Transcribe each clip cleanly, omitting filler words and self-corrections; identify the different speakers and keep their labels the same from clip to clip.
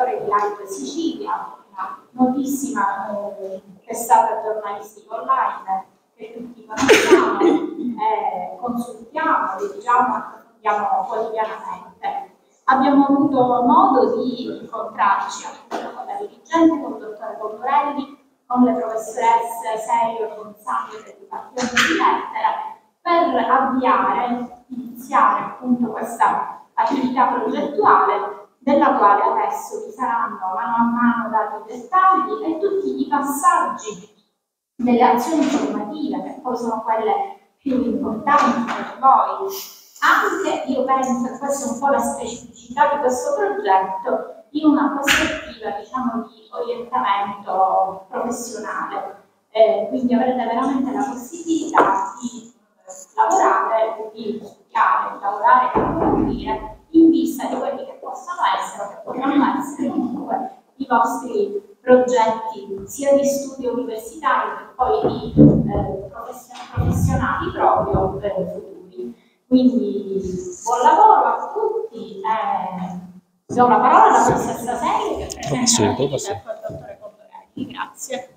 Speaker 1: direttore di Live Sicilia, una notissima testata giornalistica online che tutti conosciamo, consultiamo, leggiamo, approfondiamo quotidianamente. Abbiamo avuto modo di incontrarci appunto con la dirigente, con il dottore Condorelli, con le professoresse Serio e Gonzalo del Dipartimento di Lettere, per avviare, iniziare appunto questa attività progettuale, della quale adesso vi saranno mano a mano dati i dettagli e tutti i passaggi delle azioni formative, che poi sono quelle più importanti per voi. Anche, io penso, e questa è un po' la specificità di questo progetto, in una prospettiva, diciamo, di orientamento professionale. Quindi avrete veramente la possibilità di lavorare, di studiare, di lavorare e di approfondire in vista di quelli che possono essere, che potranno essere comunque i vostri progetti sia di studio universitari che poi di professionali proprio futuri. Quindi buon lavoro a tutti. Do la parola alla professoressa Serio che presenta il dottore Condorelli. Grazie.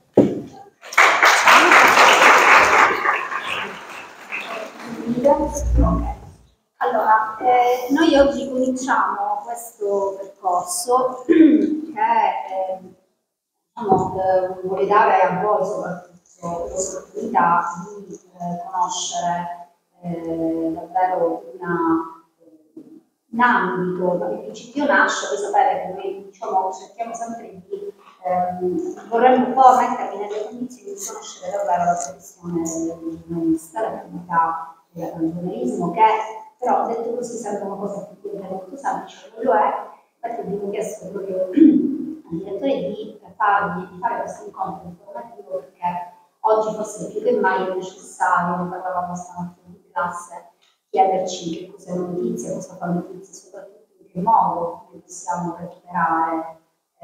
Speaker 1: Okay. Allora, noi oggi cominciamo questo percorso che vuole dare a voi soprattutto l'opportunità di conoscere davvero un ambito, da che principio nasce. Voi sapete che noi cerchiamo sempre di vorremmo un po' mettervi nelle condizioni di conoscere davvero la professione del giornalista, l'attività del giornalismo, che però detto così sembra una cosa molto semplice, non lo è. Infatti abbiamo chiesto proprio al direttore di fare questo incontro informativo, perché oggi forse più che mai è necessario, ne parlavamo stamattina in classe, chiederci che cos'è una notizia, cosa fa notizia, soprattutto in che modo noi possiamo recuperare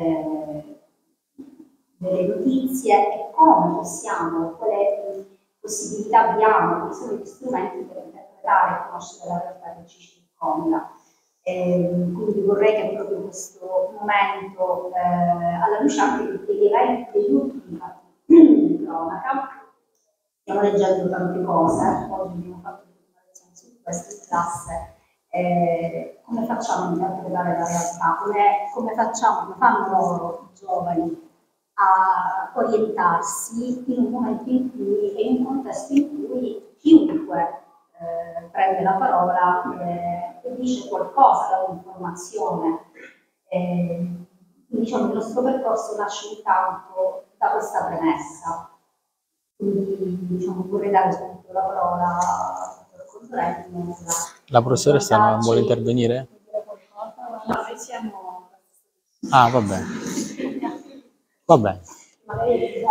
Speaker 1: delle notizie e come possiamo, quale possibilità abbiamo, quali sono gli strumenti per interpretare e conoscere la realtà che ci circonda. Quindi vorrei che proprio questo momento, alla luce anche degli eventi degli ultimi fatti di cronaca, stiamo leggendo tante cose, oggi abbiamo fatto una lezione su questo in classe, come facciamo a interpretare la realtà, come fanno loro, i giovani, a orientarsi in un momento in cui, in un contesto in cui chiunque prende la parola e dice qualcosa, dà un'informazione. Quindi diciamo, il nostro percorso nasce intanto da questa premessa. Quindi diciamo, vorrei dare subito la parola al dottor Condorelli.
Speaker 2: La professoressa non vuole intervenire?
Speaker 1: No, noi siamo...
Speaker 2: Ah, va bene. Va bene.
Speaker 1: Magari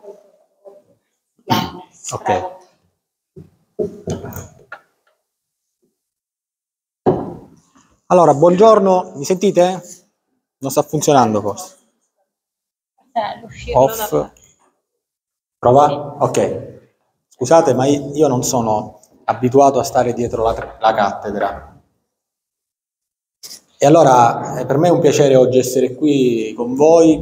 Speaker 2: ok. Allora, buongiorno, mi sentite? Non sta funzionando forse. Off. Prova? Ok. Scusate, ma io non sono abituato a stare dietro la cattedra. E allora, per me è un piacere oggi essere qui con voi.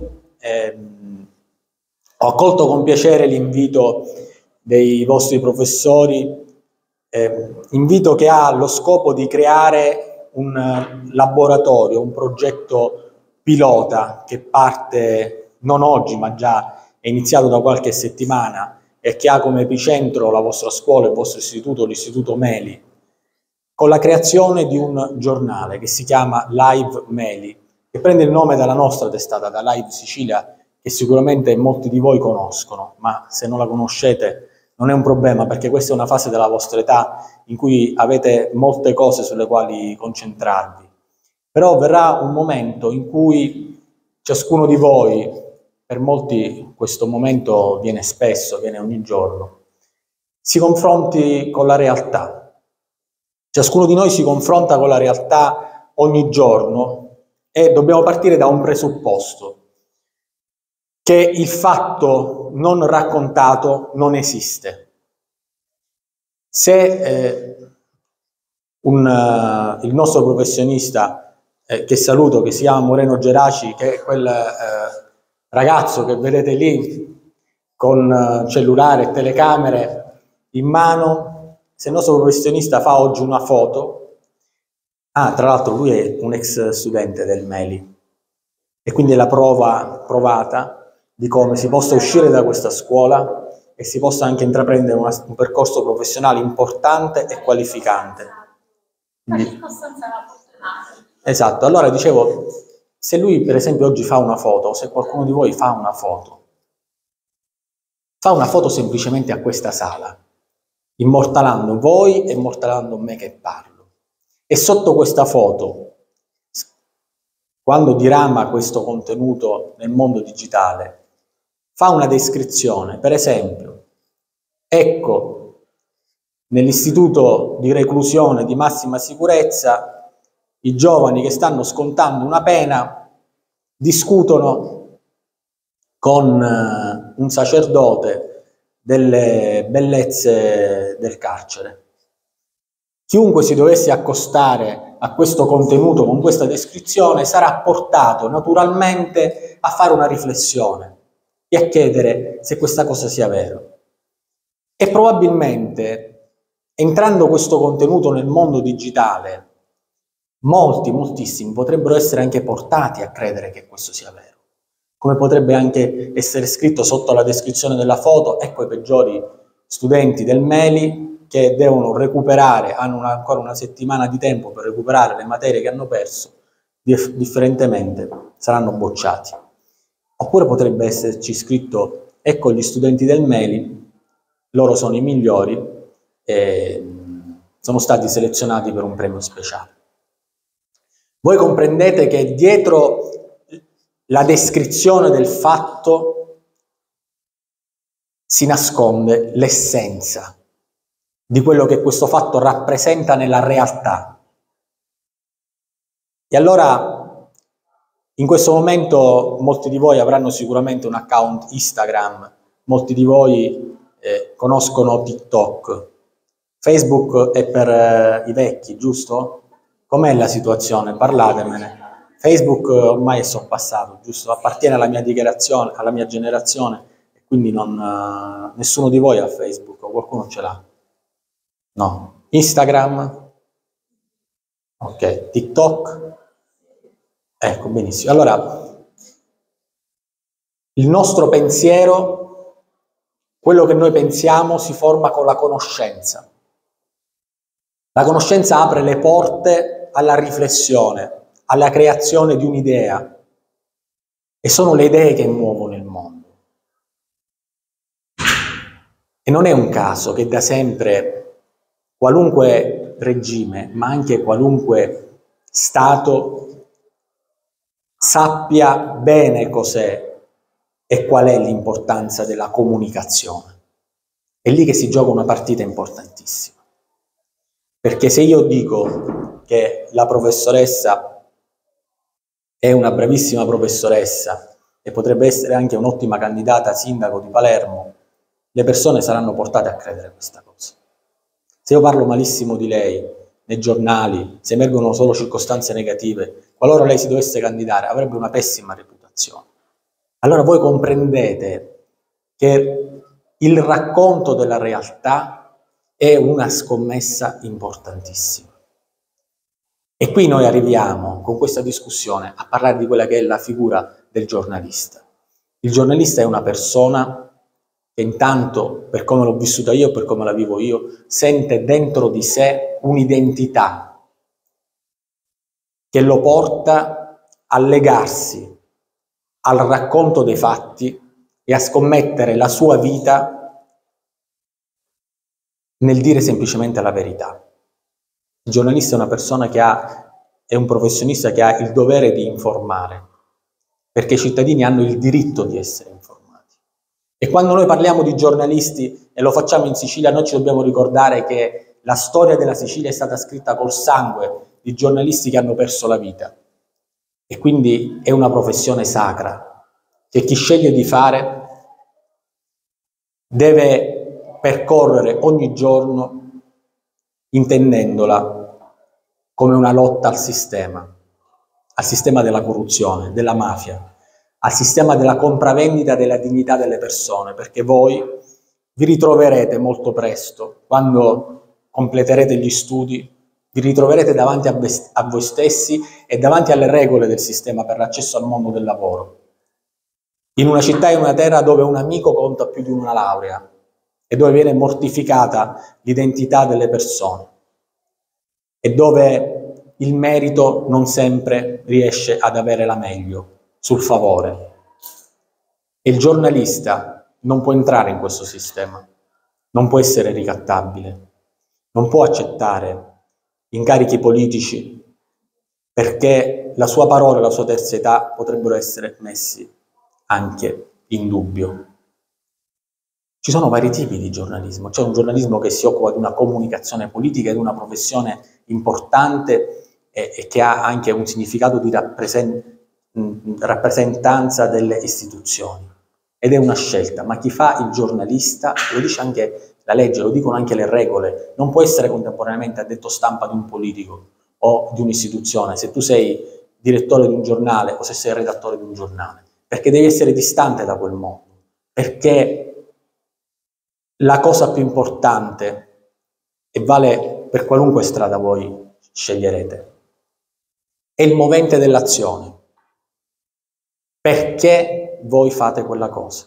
Speaker 2: Ho accolto con piacere l'invito dei vostri professori, invito che ha lo scopo di creare un laboratorio, un progetto pilota che parte non oggi ma già è iniziato da qualche settimana e che ha come epicentro la vostra scuola, il vostro istituto, l'Istituto Meli, con la creazione di un giornale che si chiama Live Meli, che prende il nome dalla nostra testata, da Live Sicilia, che sicuramente molti di voi conoscono, ma se non la conoscete non è un problema, perché questa è una fase della vostra età in cui avete molte cose sulle quali concentrarvi. Però verrà un momento in cui ciascuno di voi, per molti questo momento viene spesso, viene ogni giorno, si confronti con la realtà. Ciascuno di noi si confronta con la realtà ogni giorno e dobbiamo partire da un presupposto, che il fatto non raccontato non esiste. Se il nostro professionista che saluto, che si chiama Moreno Geraci, che è quel ragazzo che vedete lì con cellulare e telecamere in mano. Se il nostro professionista fa oggi una foto, tra l'altro lui è un ex studente del Meli, e quindi è la prova provata di come si possa uscire da questa scuola e si possa anche intraprendere un percorso professionale importante e qualificante. Quindi, esatto, allora dicevo, se lui per esempio oggi fa una foto, o se qualcuno di voi fa una foto semplicemente a questa sala, immortalando voi e immortalando me che parlo, e sotto questa foto, quando dirama questo contenuto nel mondo digitale, fa una descrizione, per esempio, ecco, nell'istituto di reclusione di massima sicurezza, i giovani che stanno scontando una pena discutono con un sacerdote delle bellezze del carcere. Chiunque si dovesse accostare a questo contenuto con questa descrizione sarà portato naturalmente a fare una riflessione e a chiedere se questa cosa sia vero. E probabilmente, entrando questo contenuto nel mondo digitale, moltissimi potrebbero essere anche portati a credere che questo sia vero. Come potrebbe anche essere scritto sotto la descrizione della foto, ecco i peggiori studenti del Meli che devono recuperare, hanno ancora una settimana di tempo per recuperare le materie che hanno perso, differentemente saranno bocciati. Oppure potrebbe esserci scritto, ecco gli studenti del Meli, loro sono i migliori e sono stati selezionati per un premio speciale. Voi comprendete che dietro la descrizione del fatto si nasconde l'essenza di quello che questo fatto rappresenta nella realtà. E allora, in questo momento, molti di voi avranno sicuramente un account Instagram, molti di voi conoscono TikTok. Facebook è per i vecchi, giusto? Com'è la situazione? Parlatemene. Facebook ormai è sorpassato, giusto? Appartiene alla mia dichiarazione, alla mia generazione, e quindi nessuno di voi ha Facebook, o qualcuno ce l'ha? No. Instagram? Ok. TikTok? Ecco, benissimo. Allora, il nostro pensiero, quello che noi pensiamo, si forma con la conoscenza. La conoscenza apre le porte alla riflessione, alla creazione di un'idea, e sono le idee che muovono il mondo. E non è un caso che da sempre qualunque regime, ma anche qualunque Stato, sappia bene cos'è e qual è l'importanza della comunicazione. È lì che si gioca una partita importantissima. Perché se io dico che la professoressa è una bravissima professoressa e potrebbe essere anche un'ottima candidata a sindaco di Palermo, le persone saranno portate a credere questa cosa. Se io parlo malissimo di lei nei giornali, se emergono solo circostanze negative, qualora lei si dovesse candidare, avrebbe una pessima reputazione. Allora voi comprendete che il racconto della realtà è una scommessa importantissima. E qui noi arriviamo, con questa discussione, a parlare di quella che è la figura del giornalista. Il giornalista è una persona che intanto, per come l'ho vissuta io, per come la vivo io, sente dentro di sé un'identità che lo porta a legarsi al racconto dei fatti e a scommettere la sua vita nel dire semplicemente la verità. Il giornalista è una persona che è un professionista che ha il dovere di informare, perché i cittadini hanno il diritto di essere informati. E quando noi parliamo di giornalisti e lo facciamo in Sicilia, noi ci dobbiamo ricordare che la storia della Sicilia è stata scritta col sangue di giornalisti che hanno perso la vita. E quindi è una professione sacra che chi sceglie di fare deve percorrere ogni giorno intendendola come una lotta al sistema, al sistema della corruzione, della mafia, al sistema della compravendita della dignità delle persone, perché voi vi ritroverete molto presto, quando completerete gli studi, vi ritroverete davanti a voi stessi e davanti alle regole del sistema per l'accesso al mondo del lavoro. In una città e in una terra dove un amico conta più di una laurea e dove viene mortificata l'identità delle persone e dove il merito non sempre riesce ad avere la meglio sul favore. E il giornalista non può entrare in questo sistema, non può essere ricattabile, non può accettare incarichi politici perché la sua parola e la sua terzietà potrebbero essere messi anche in dubbio. Ci sono vari tipi di giornalismo, c'è un giornalismo che si occupa di una comunicazione politica ed una professione importante e che ha anche un significato di rappresentanza delle istituzioni ed è una scelta, ma chi fa il giornalista, lo dice anche la legge, lo dicono anche le regole, non può essere contemporaneamente addetto stampa di un politico o di un'istituzione, se tu sei direttore di un giornale o se sei redattore di un giornale, perché devi essere distante da quel mondo, perché la cosa più importante, e vale per qualunque strada voi sceglierete, è il movente dell'azione. Perché voi fate quella cosa?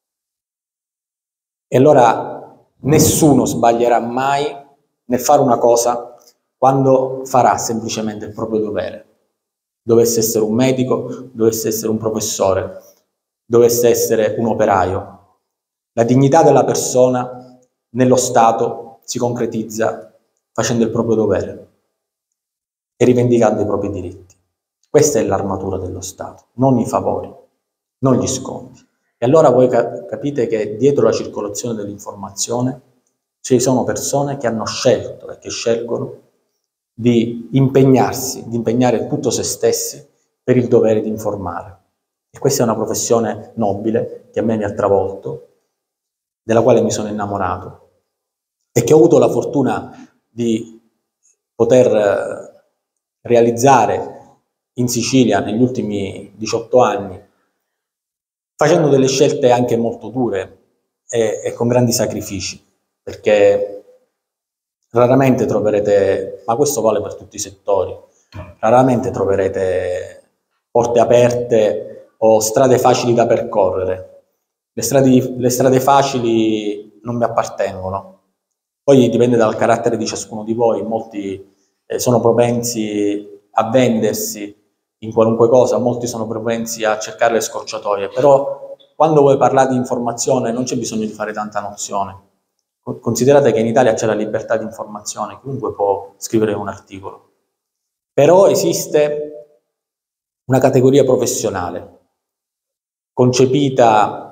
Speaker 2: E allora nessuno sbaglierà mai nel fare una cosa quando farà semplicemente il proprio dovere. Dovesse essere un medico, dovesse essere un professore, dovesse essere un operaio. La dignità della persona nello Stato si concretizza facendo il proprio dovere e rivendicando i propri diritti. Questa è l'armatura dello Stato, non i favori, non gli sconti. E allora voi capite che dietro la circolazione dell'informazione ci sono persone che hanno scelto e che scelgono di impegnarsi, di impegnare tutto se stessi per il dovere di informare. E questa è una professione nobile che a me mi ha travolto, della quale mi sono innamorato e che ho avuto la fortuna di poter realizzare in Sicilia negli ultimi 18 anni, facendo delle scelte anche molto dure e con grandi sacrifici, perché raramente troverete, ma questo vale per tutti i settori, raramente troverete porte aperte o strade facili da percorrere. Le strade facili non mi appartengono. Poi dipende dal carattere di ciascuno di voi, molti sono propensi a vendersi in qualunque cosa, molti sono propensi a cercare le scorciatoie, però quando voi parlate di informazione non c'è bisogno di fare tanta nozione. Considerate che in Italia c'è la libertà di informazione, chiunque può scrivere un articolo. Però esiste una categoria professionale concepita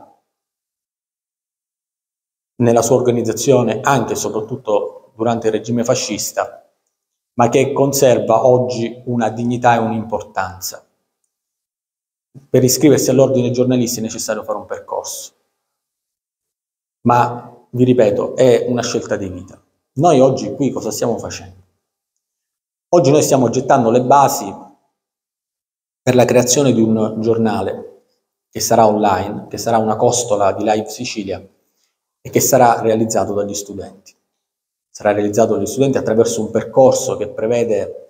Speaker 2: nella sua organizzazione anche e soprattutto durante il regime fascista, ma che conserva oggi una dignità e un'importanza. Per iscriversi all'ordine dei giornalisti è necessario fare un percorso, ma vi ripeto, è una scelta di vita. Noi oggi qui cosa stiamo facendo? Oggi noi stiamo gettando le basi per la creazione di un giornale che sarà online, che sarà una costola di Live Sicilia e che sarà realizzato dagli studenti. Sarà realizzato dagli studenti attraverso un percorso che prevede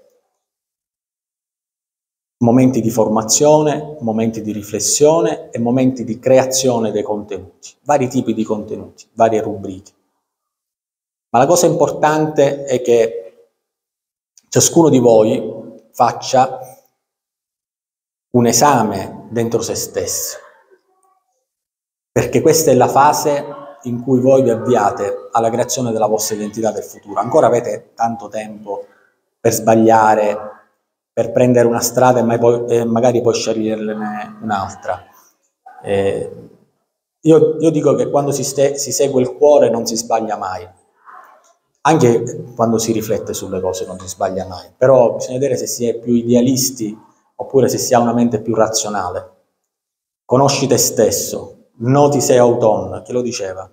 Speaker 2: momenti di formazione, momenti di riflessione e momenti di creazione dei contenuti, vari tipi di contenuti, varie rubriche. Ma la cosa importante è che ciascuno di voi faccia un esame dentro se stesso, perché questa è la fase in cui voi vi avviate alla creazione della vostra identità del futuro. Ancora avete tanto tempo per sbagliare, per prendere una strada e magari poi sceglierne un'altra. Io dico che quando si segue il cuore non si sbaglia mai, anche quando si riflette sulle cose non si sbaglia mai, però bisogna vedere se si è più idealisti oppure se si ha una mente più razionale. Conosci te stesso, noti sei autonno, chi lo diceva?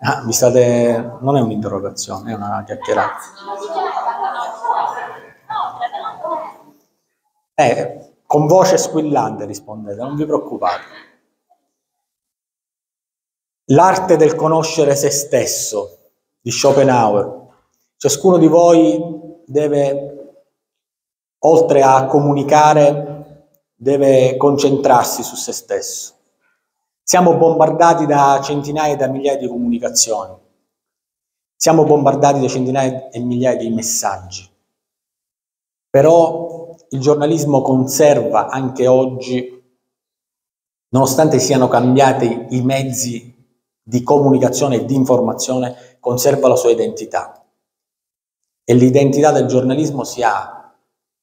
Speaker 2: Non è un'interrogazione, è una chiacchierata. Con voce squillante rispondete, non vi preoccupate. L'arte del conoscere se stesso di Schopenhauer. Ciascuno di voi deve, oltre a comunicare, deve concentrarsi su se stesso. Siamo bombardati da centinaia e da migliaia di comunicazioni. Siamo bombardati da centinaia e migliaia di messaggi. Però il giornalismo conserva anche oggi, nonostante siano cambiati i mezzi di comunicazione e di informazione, conserva la sua identità. E l'identità del giornalismo si ha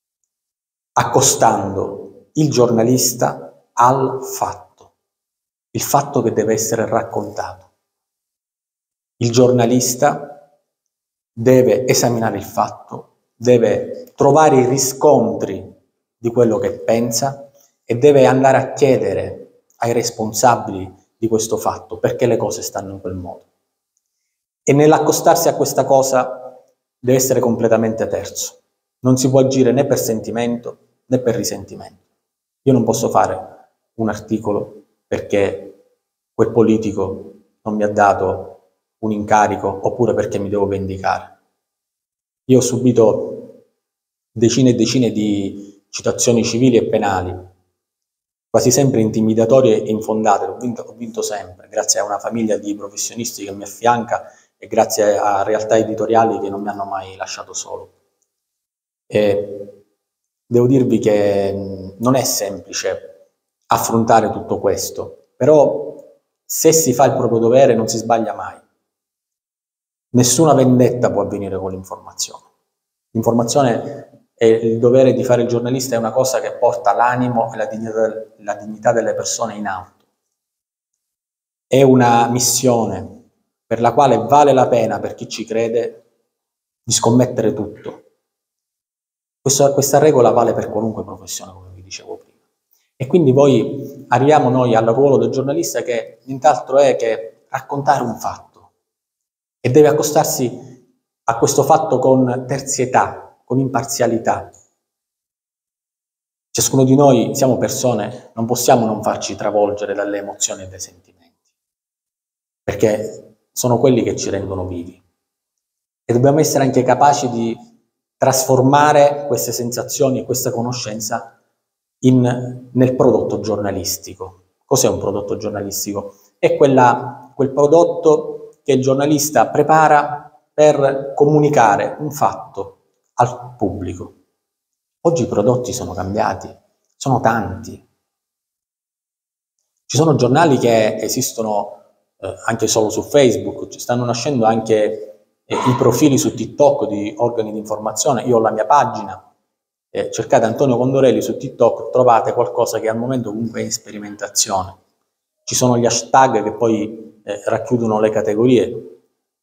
Speaker 2: accostando il giornalista al fatto, il fatto che deve essere raccontato. Il giornalista deve esaminare il fatto, deve trovare i riscontri di quello che pensa e deve andare a chiedere ai responsabili di questo fatto perché le cose stanno in quel modo. E nell'accostarsi a questa cosa deve essere completamente terzo. Non si può agire né per sentimento né per risentimento. Io non posso fare un articolo perché quel politico non mi ha dato un incarico oppure perché mi devo vendicare. Io ho subito decine e decine di citazioni civili e penali, quasi sempre intimidatorie e infondate. Ho vinto sempre, grazie a una famiglia di professionisti che mi affianca e grazie a realtà editoriali che non mi hanno mai lasciato solo. E devo dirvi che non è semplice affrontare tutto questo, però se si fa il proprio dovere non si sbaglia mai. Nessuna vendetta può avvenire con l'informazione. L'informazione e il dovere di fare il giornalista è una cosa che porta l'animo e la dignità delle persone in alto. È una missione per la quale vale la pena, per chi ci crede, di scommettere tutto. Questa regola vale per qualunque professione, come vi dicevo prima. E quindi arriviamo noi al ruolo del giornalista che nient'altro è che raccontare un fatto. E deve accostarsi a questo fatto con terzietà, con imparzialità. Ciascuno di noi siamo persone, non possiamo non farci travolgere dalle emozioni e dai sentimenti, perché sono quelli che ci rendono vivi. E dobbiamo essere anche capaci di trasformare queste sensazioni e questa conoscenza nel prodotto giornalistico. Cos'è un prodotto giornalistico? È quel prodotto che il giornalista prepara per comunicare un fatto al pubblico. Oggi i prodotti sono cambiati, sono tanti. Ci sono giornali che esistono anche solo su Facebook, ci stanno nascendo anche i profili su TikTok di organi di informazione. Io ho la mia pagina, cercate Antonio Condorelli su TikTok, trovate qualcosa che al momento comunque è in sperimentazione. Ci sono gli hashtag che poi racchiudono le categorie.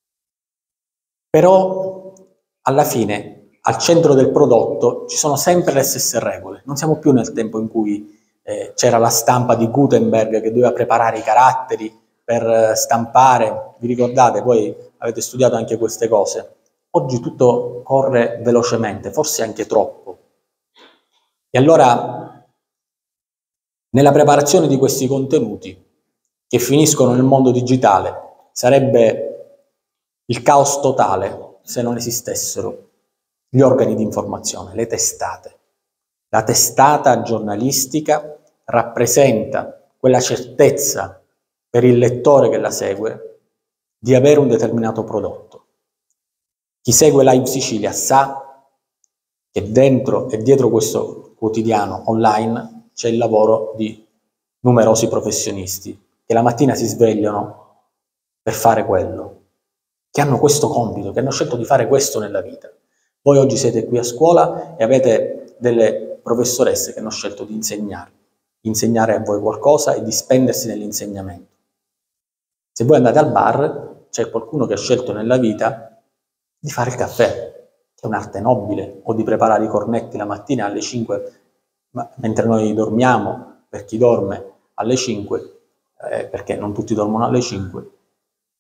Speaker 2: Però alla fine, al centro del prodotto, ci sono sempre le stesse regole. Non siamo più nel tempo in cui c'era la stampa di Gutenberg che doveva preparare i caratteri per stampare. Vi ricordate? Voi avete studiato anche queste cose. Oggi tutto corre velocemente, forse anche troppo. E allora, nella preparazione di questi contenuti che finiscono nel mondo digitale, sarebbe il caos totale se non esistessero gli organi di informazione, le testate. La testata giornalistica rappresenta quella certezza per il lettore che la segue di avere un determinato prodotto. Chi segue Live Sicilia sa che dentro e dietro questo quotidiano online c'è il lavoro di numerosi professionisti che la mattina si svegliano per fare quello, che hanno questo compito, che hanno scelto di fare questo nella vita. Voi oggi siete qui a scuola e avete delle professoresse che hanno scelto di insegnare a voi qualcosa e di spendersi nell'insegnamento. Se voi andate al bar, c'è qualcuno che ha scelto nella vita di fare il caffè, che è un'arte nobile, o di preparare i cornetti la mattina alle 5, mentre noi dormiamo, per chi dorme alle 5, perché non tutti dormono alle 5,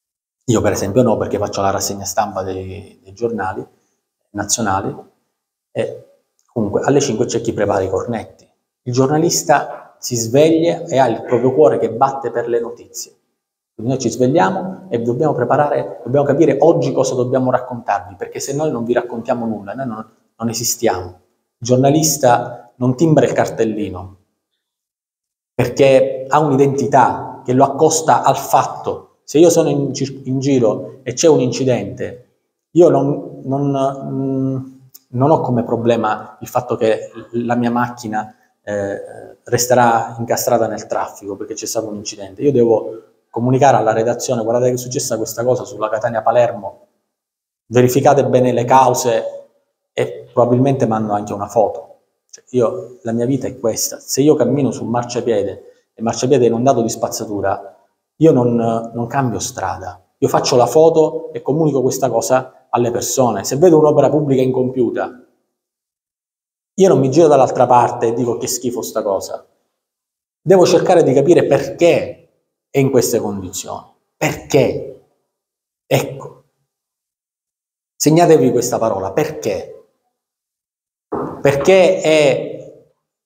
Speaker 2: Io per esempio no, perché faccio la rassegna stampa dei giornali nazionali e comunque alle 5 c'è chi prepara i cornetti. Il giornalista si sveglia e ha il proprio cuore che batte per le notizie. Quindi noi ci svegliamo e dobbiamo preparare, dobbiamo capire oggi cosa dobbiamo raccontarvi, perché se noi non vi raccontiamo nulla, noi non esistiamo. Il giornalista non timbra il cartellino, perché ha un'identità che lo accosta al fatto. Se io sono in giro e c'è un incidente, io non ho come problema il fatto che la mia macchina resterà incastrata nel traffico perché c'è stato un incidente. Io devo comunicare alla redazione: guardate che è successa questa cosa sulla Catania-Palermo, verificate bene le cause e probabilmente mando anche una foto. Cioè la mia vita è questa. Se io cammino sul marciapiede e il marciapiede è inondato di spazzatura, io non cambio strada. Io faccio la foto e comunico questa cosa alle persone. Se vedo un'opera pubblica incompiuta, io non mi giro dall'altra parte e dico che schifo sta cosa. Devo cercare di capire perché è in queste condizioni. Perché? Ecco. Segnatevi questa parola, perché? Perché è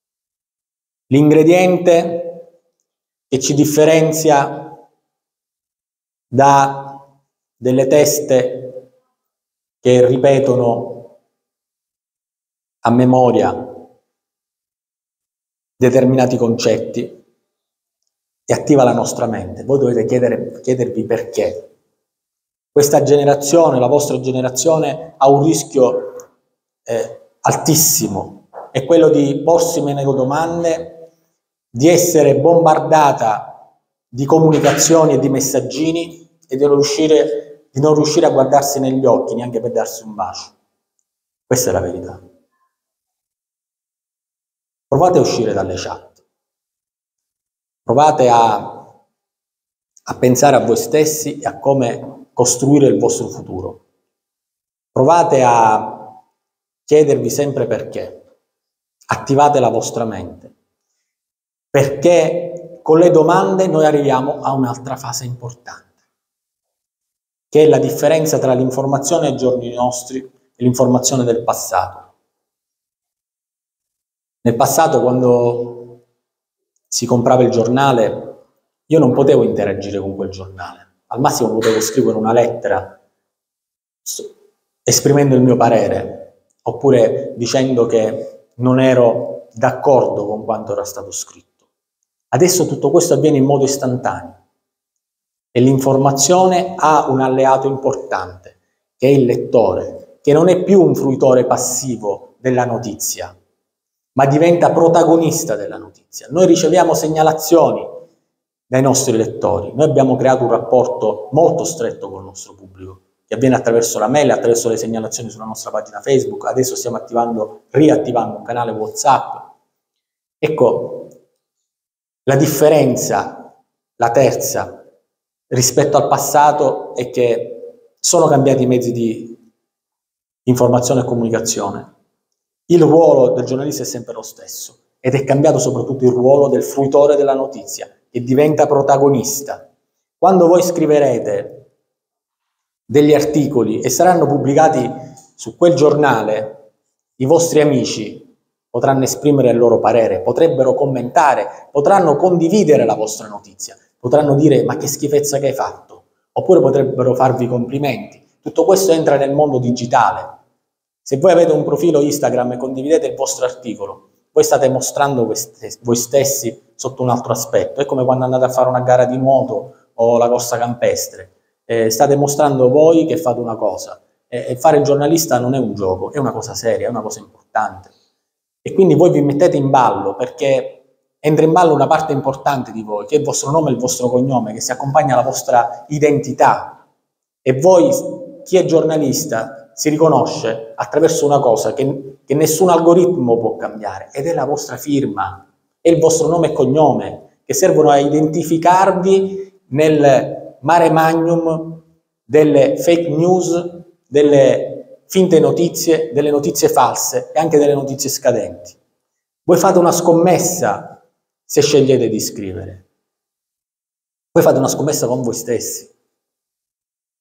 Speaker 2: l'ingrediente che ci differenzia da delle teste che ripetono a memoria determinati concetti e attiva la nostra mente. Voi dovete chiedervi perché. Questa generazione, la vostra generazione, ha un rischio altissimo, è quello di porsi meno domande, di essere bombardata di comunicazioni e di messaggini e di non riuscire a guardarsi negli occhi neanche per darsi un bacio. Questa è la verità. Provate a uscire dalle chat, provate a pensare a voi stessi e a come costruire il vostro futuro. Provate a chiedervi sempre perché. Attivate la vostra mente, perché con le domande noi arriviamo a un'altra fase importante, che è la differenza tra l'informazione ai giorni nostri e l'informazione del passato. Nel passato, quando si comprava il giornale, io non potevo interagire con quel giornale. Al massimo potevo scrivere una lettera esprimendo il mio parere, oppure dicendo che non ero d'accordo con quanto era stato scritto. Adesso tutto questo avviene in modo istantaneo e l'informazione ha un alleato importante, che è il lettore, che non è più un fruitore passivo della notizia, ma diventa protagonista della notizia. Noi riceviamo segnalazioni dai nostri lettori, noi abbiamo creato un rapporto molto stretto con il nostro pubblico, che avviene attraverso la mail, attraverso le segnalazioni sulla nostra pagina Facebook, adesso stiamo riattivando un canale WhatsApp. Ecco, la differenza, la terza, rispetto al passato è che sono cambiati i mezzi di informazione e comunicazione. Il ruolo del giornalista è sempre lo stesso ed è cambiato soprattutto il ruolo del fruitore della notizia, che diventa protagonista. Quando voi scriverete degli articoli e saranno pubblicati su quel giornale, i vostri amici potranno esprimere il loro parere, potrebbero commentare, potranno condividere la vostra notizia, potranno dire ma che schifezza che hai fatto, oppure potrebbero farvi complimenti. Tutto questo entra nel mondo digitale. Se voi avete un profilo Instagram e condividete il vostro articolo, voi state mostrando voi stessi sotto un altro aspetto. È come quando andate a fare una gara di nuoto o la corsa campestre. State mostrando voi che fate una cosa. E fare il giornalista non è un gioco, è una cosa seria, è una cosa importante. E quindi voi vi mettete in ballo perché entra in ballo una parte importante di voi, che è il vostro nome e il vostro cognome, che si accompagna alla vostra identità. E voi, chi è giornalista, si riconosce attraverso una cosa che nessun algoritmo può cambiare, ed è la vostra firma, è il vostro nome e cognome, che servono a identificarvi nel mare magnum delle fake news, delle finte notizie, delle notizie false e anche delle notizie scadenti. Voi fate una scommessa se scegliete di scrivere. Voi fate una scommessa con voi stessi.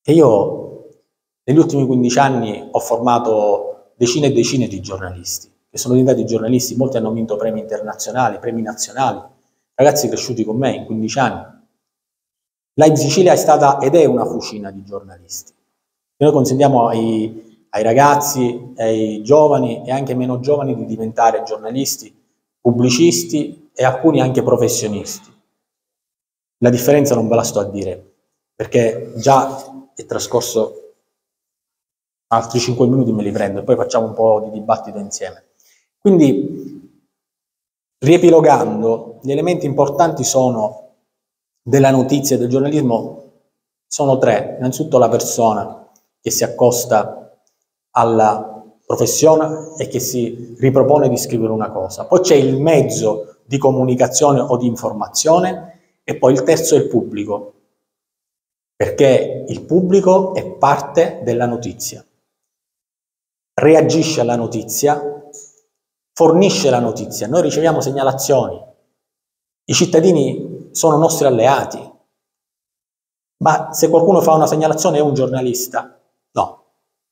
Speaker 2: E io negli ultimi 15 anni ho formato decine e decine di giornalisti, che sono diventati giornalisti, molti hanno vinto premi internazionali, premi nazionali, ragazzi cresciuti con me in 15 anni. Live Sicilia è stata ed è una fucina di giornalisti. Noi consentiamo ai ragazzi, ai giovani e anche meno giovani di diventare giornalisti, pubblicisti e alcuni anche professionisti. La differenza non ve la sto a dire, perché già è trascorso altri 5 minuti, me li prendo e poi facciamo un po' di dibattito insieme. Quindi, riepilogando, gli elementi importanti della notizia e del giornalismo sono tre. Innanzitutto la persona che si accosta alla professione e che si ripropone di scrivere una cosa. Poi c'è il mezzo di comunicazione o di informazione e poi il terzo è il pubblico, perché il pubblico è parte della notizia, reagisce alla notizia, fornisce la notizia, noi riceviamo segnalazioni, i cittadini sono nostri alleati, ma se qualcuno fa una segnalazione è un giornalista? No,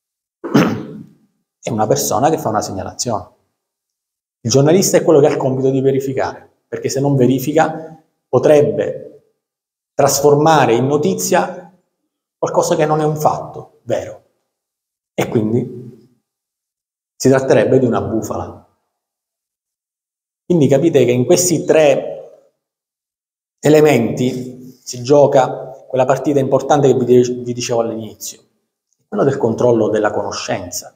Speaker 2: è una persona che fa una segnalazione. Il giornalista è quello che ha il compito di verificare, perché se non verifica potrebbe trasformare in notizia qualcosa che non è un fatto vero e quindi si tratterebbe di una bufala. Quindi capite che in questi tre elementi si gioca quella partita importante che vi dicevo all'inizio, quello del controllo della conoscenza.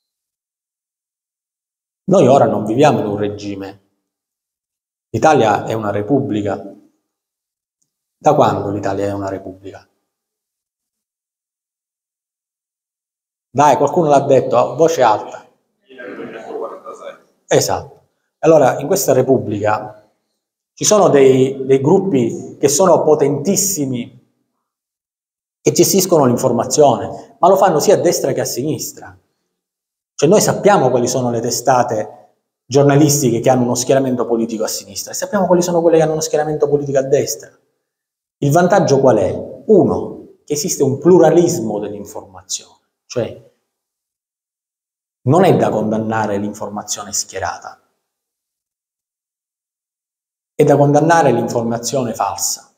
Speaker 2: Noi ora non viviamo in un regime. L'Italia è una repubblica. Da quando l'Italia è una repubblica? Dai, qualcuno l'ha detto a voce alta. 1946. Esatto. Allora, in questa repubblica ci sono dei gruppi che sono potentissimi, che gestiscono l'informazione, ma lo fanno sia a destra che a sinistra. Cioè noi sappiamo quali sono le testate giornalistiche che hanno uno schieramento politico a sinistra e sappiamo quali sono quelle che hanno uno schieramento politico a destra. Il vantaggio qual è? Uno, che esiste un pluralismo dell'informazione, cioè non è da condannare l'informazione schierata, è da condannare l'informazione falsa.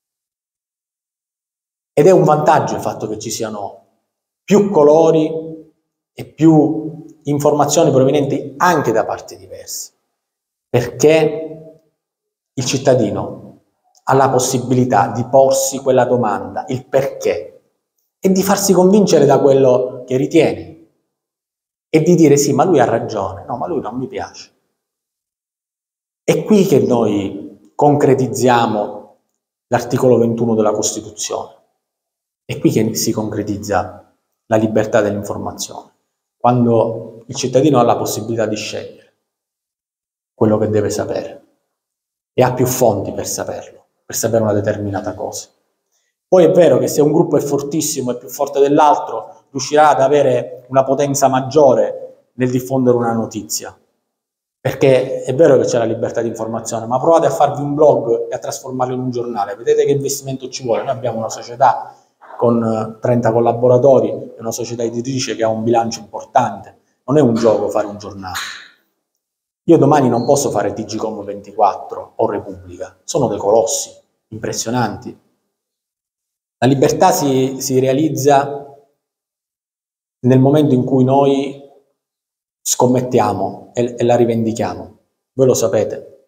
Speaker 2: Ed è un vantaggio il fatto che ci siano più colori e più informazioni provenienti anche da parti diverse, perché il cittadino ha la possibilità di porsi quella domanda, il perché, e di farsi convincere da quello che ritiene e di dire sì, ma lui ha ragione, no, ma lui non mi piace. È qui che noi concretizziamo l'articolo 21 della Costituzione, è qui che si concretizza la libertà dell'informazione, quando il cittadino ha la possibilità di scegliere quello che deve sapere e ha più fonti per saperlo, per sapere una determinata cosa. Poi è vero che se un gruppo è fortissimo e più forte dell'altro, riuscirà ad avere una potenza maggiore nel diffondere una notizia, perché è vero che c'è la libertà di informazione, ma provate a farvi un blog e a trasformarlo in un giornale, vedete che investimento ci vuole. Noi abbiamo una società con 30 collaboratori, è una società editrice che ha un bilancio importante, non è un gioco fare un giornale. Io domani non posso fare TGcom 24 o Repubblica, sono dei colossi impressionanti. La libertà si realizza nel momento in cui noi scommettiamo e la rivendichiamo. Voi lo sapete.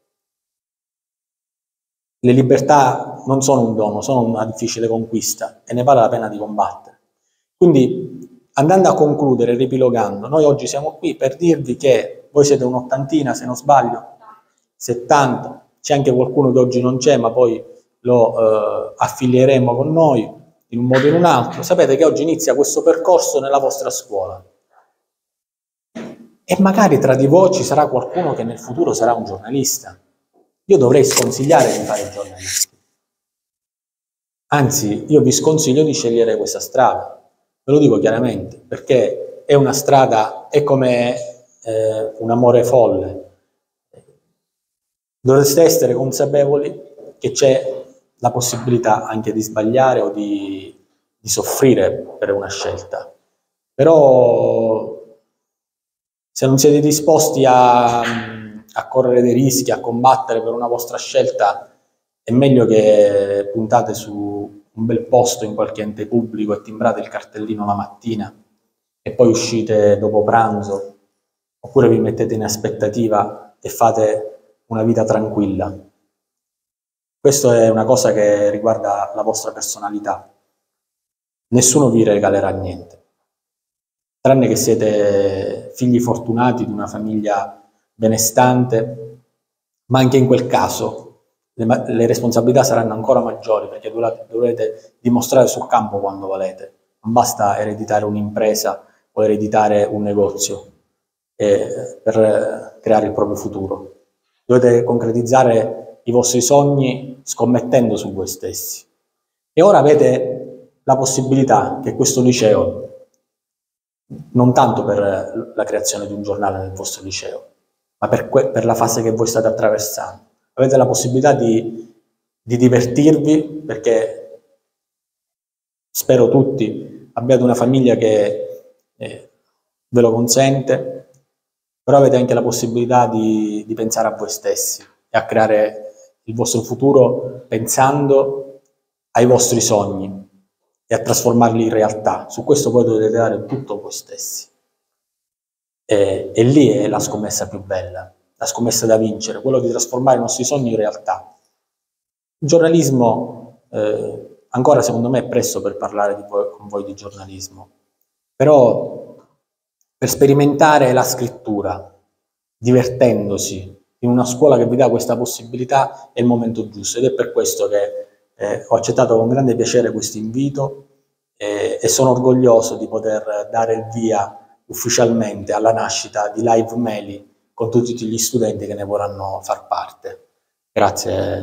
Speaker 2: Le libertà non sono un dono, sono una difficile conquista e ne vale la pena di combattere. Quindi, andando a concludere, ripilogando, noi oggi siamo qui per dirvi che voi siete un'ottantina, se non sbaglio, 70, c'è anche qualcuno che oggi non c'è, ma poi lo affilieremo con noi in un modo o in un altro. Sapete che oggi inizia questo percorso nella vostra scuola. E magari tra di voi ci sarà qualcuno che nel futuro sarà un giornalista. Io dovrei sconsigliare di fare il giornalista. Anzi, io vi sconsiglio di scegliere questa strada. Ve lo dico chiaramente, perché è una strada, è come un amore folle. Dovreste essere consapevoli che c'è la possibilità anche di sbagliare o di soffrire per una scelta, però se non siete disposti a correre dei rischi, a combattere per una vostra scelta, è meglio che puntate su un bel posto in qualche ente pubblico e timbrate il cartellino la mattina e poi uscite dopo pranzo, oppure vi mettete in aspettativa e fate una vita tranquilla. Questa è una cosa che riguarda la vostra personalità. Nessuno vi regalerà niente, tranne che siete figli fortunati di una famiglia benestante, ma anche in quel caso le responsabilità saranno ancora maggiori, perché dovrete dimostrare sul campo quando valete. Non basta ereditare un'impresa o ereditare un negozio per creare il proprio futuro. Dovete concretizzare i vostri sogni scommettendo su voi stessi. E ora avete la possibilità che questo liceo, non tanto per la creazione di un giornale nel vostro liceo, ma per la fase che voi state attraversando, avete la possibilità di divertirvi, perché spero tutti abbiate una famiglia che ve lo consente, però avete anche la possibilità di pensare a voi stessi e a creare il vostro futuro pensando ai vostri sogni e a trasformarli in realtà. Su questo poi dovete dare tutto voi stessi. E lì è la scommessa più bella, la scommessa da vincere, quello di trasformare i nostri sogni in realtà. Il giornalismo, ancora secondo me è presto per parlare con voi di giornalismo, però per sperimentare la scrittura, divertendosi, in una scuola che vi dà questa possibilità, è il momento giusto, ed è per questo che ho accettato con grande piacere questo invito e sono orgoglioso di poter dare il via ufficialmente alla nascita di Live Meli con tutti gli studenti che ne vorranno far parte. Grazie.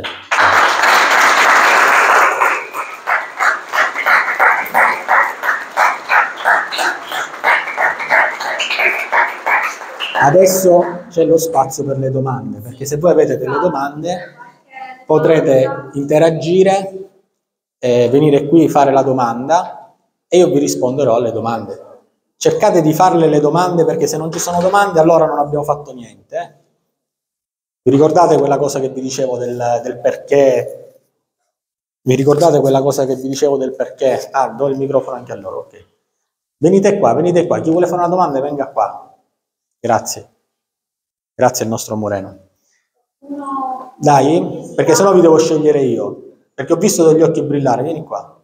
Speaker 2: Adesso c'è lo spazio per le domande, perché se voi avete delle domande potrete interagire, venire qui, fare la domanda e io vi risponderò alle domande. Cercate di farle le domande, perché se non ci sono domande allora non abbiamo fatto niente. Vi ricordate quella cosa che vi dicevo del perché? Vi ricordate quella cosa che vi dicevo del perché? Ah, do il microfono anche a loro, ok. Venite qua, chi vuole fare una domanda venga qua. Grazie. Grazie al nostro Moreno. No. Dai, perché sennò vi devo scegliere io, perché ho visto degli occhi brillare, vieni qua.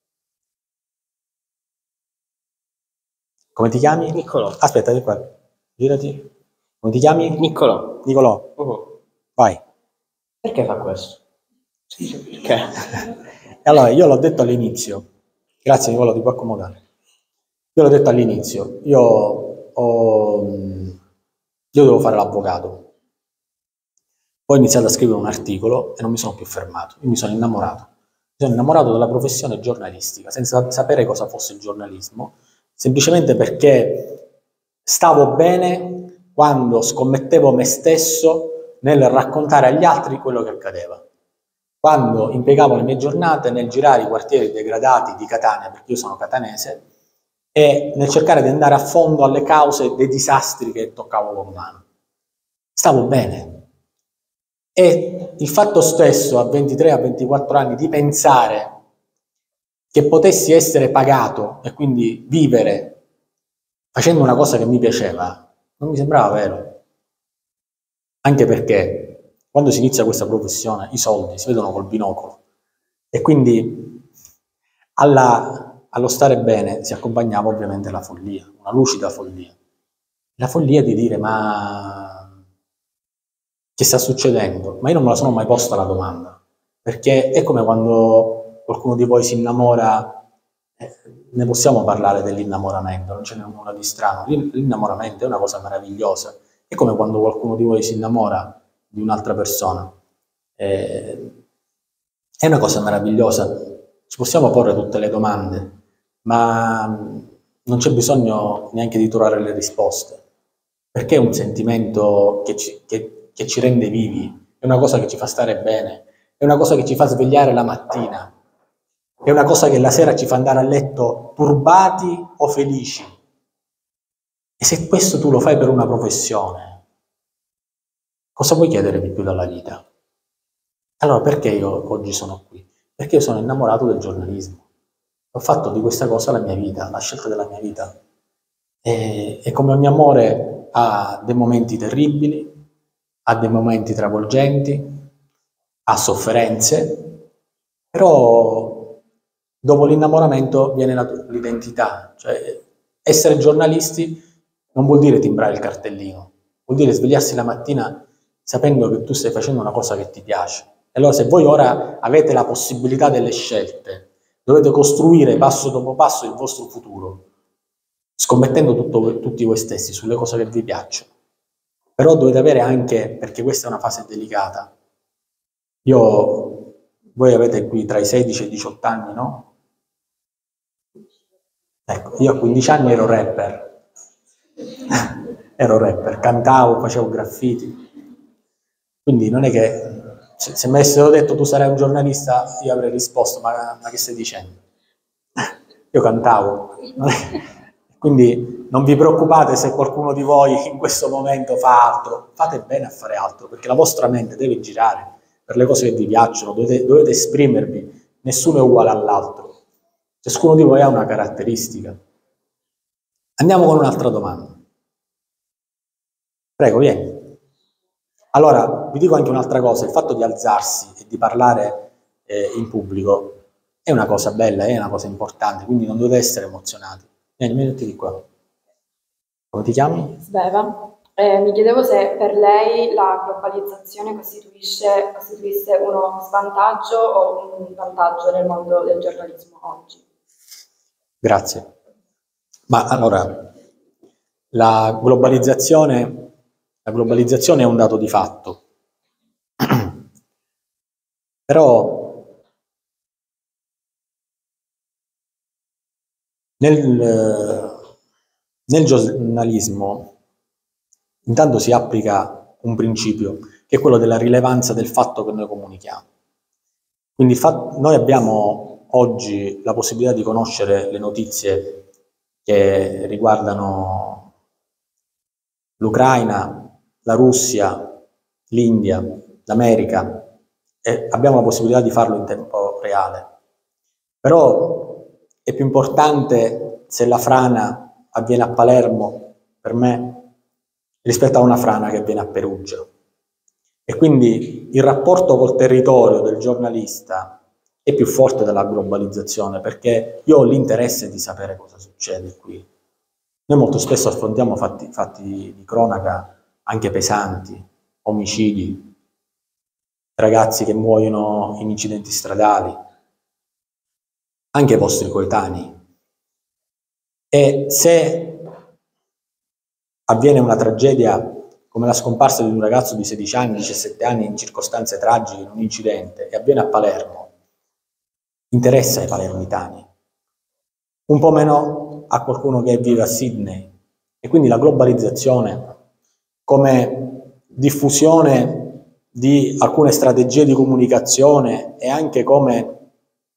Speaker 2: Come ti chiami?
Speaker 3: Niccolò.
Speaker 2: Aspetta, vieni qua. Girati. Come ti chiami?
Speaker 3: Niccolò.
Speaker 2: Nicolò. Vai.
Speaker 3: Perché fa questo? Perché?
Speaker 2: Allora, io l'ho detto all'inizio. Grazie Nicolò, ti puoi accomodare. Io l'ho detto all'inizio. Io dovevo fare l'avvocato. Poi ho iniziato a scrivere un articolo e non mi sono più fermato. Io mi sono innamorato. Mi sono innamorato della professione giornalistica, senza sapere cosa fosse il giornalismo, semplicemente perché stavo bene quando scommettevo me stesso nel raccontare agli altri quello che accadeva. Quando impiegavo le mie giornate nel girare i quartieri degradati di Catania, perché io sono catanese, e nel cercare di andare a fondo alle cause dei disastri che toccavo con mano. Stavo bene. E il fatto stesso, a 23, a 24 anni, di pensare che potessi essere pagato e quindi vivere facendo una cosa che mi piaceva, non mi sembrava vero. Anche perché quando si inizia questa professione i soldi si vedono col binocolo e quindi allo stare bene si accompagnava ovviamente la follia, una lucida follia. La follia di dire ma che sta succedendo? Ma io non me la sono mai posta la domanda, perché è come quando qualcuno di voi si innamora, ne possiamo parlare dell'innamoramento, non ce n'è nulla di strano, l'innamoramento è una cosa meravigliosa, è come quando qualcuno di voi si innamora di un'altra persona, è una cosa meravigliosa, ci possiamo porre tutte le domande, ma non c'è bisogno neanche di trovare le risposte, perché è un sentimento che ci rende vivi, è una cosa che ci fa stare bene, è una cosa che ci fa svegliare la mattina. è una cosa che la sera ci fa andare a letto turbati o felici. E se questo tu lo fai per una professione, cosa puoi chiedere di più dalla vita? Allora perché io oggi sono qui? Perché io sono innamorato del giornalismo. Ho fatto di questa cosa la mia vita, la scelta della mia vita. E come ogni amore ha dei momenti terribili, ha dei momenti travolgenti, ha sofferenze, però dopo l'innamoramento viene l'identità. Cioè, essere giornalisti non vuol dire timbrare il cartellino, vuol dire svegliarsi la mattina sapendo che tu stai facendo una cosa che ti piace. E allora se voi ora avete la possibilità delle scelte, dovete costruire passo dopo passo il vostro futuro, scommettendo tutti voi stessi sulle cose che vi piacciono. Però dovete avere anche, perché questa è una fase delicata, voi avete qui tra i 16 e i 18 anni, no? Ecco, io a 15 anni ero rapper, cantavo, facevo graffiti, quindi non è che se mi avessero detto tu sarai un giornalista, io avrei risposto ma che stai dicendo? Io cantavo, quindi non vi preoccupate se qualcuno di voi in questo momento fa altro, fate bene a fare altro, perché la vostra mente deve girare per le cose che vi piacciono, dovete esprimervi, nessuno è uguale all'altro, ciascuno di voi ha una caratteristica. Andiamo con un'altra domanda. Prego, vieni. Allora, vi dico anche un'altra cosa, il fatto di alzarsi e di parlare in pubblico è una cosa bella, è una cosa importante, quindi non dovete essere emozionati. Vieni, mettiti di qua. Come ti chiami?
Speaker 4: Sveva. Mi chiedevo se per lei la globalizzazione costituisse uno svantaggio o un vantaggio nel mondo del giornalismo oggi.
Speaker 2: Grazie. Ma allora, la globalizzazione è un dato di fatto, però nel giornalismo intanto si applica un principio, che è quello della rilevanza del fatto che noi comunichiamo. Quindi noi abbiamo oggi la possibilità di conoscere le notizie che riguardano l'Ucraina, la Russia, l'India, l'America, e abbiamo la possibilità di farlo in tempo reale. Però è più importante se la frana avviene a Palermo, per me, rispetto a una frana che avviene a Perugia. E quindi il rapporto col territorio del giornalista è più forte della globalizzazione, perché io ho l'interesse di sapere cosa succede qui. Noi molto spesso affrontiamo fatti di cronaca anche pesanti, omicidi, ragazzi che muoiono in incidenti stradali, anche i vostri coetanei. E se avviene una tragedia come la scomparsa di un ragazzo di 16 anni, 17 anni in circostanze tragiche, in un incidente, e avviene a Palermo, interessa ai palermitani, un po' meno a qualcuno che vive a Sydney. E quindi la globalizzazione come diffusione di alcune strategie di comunicazione e anche come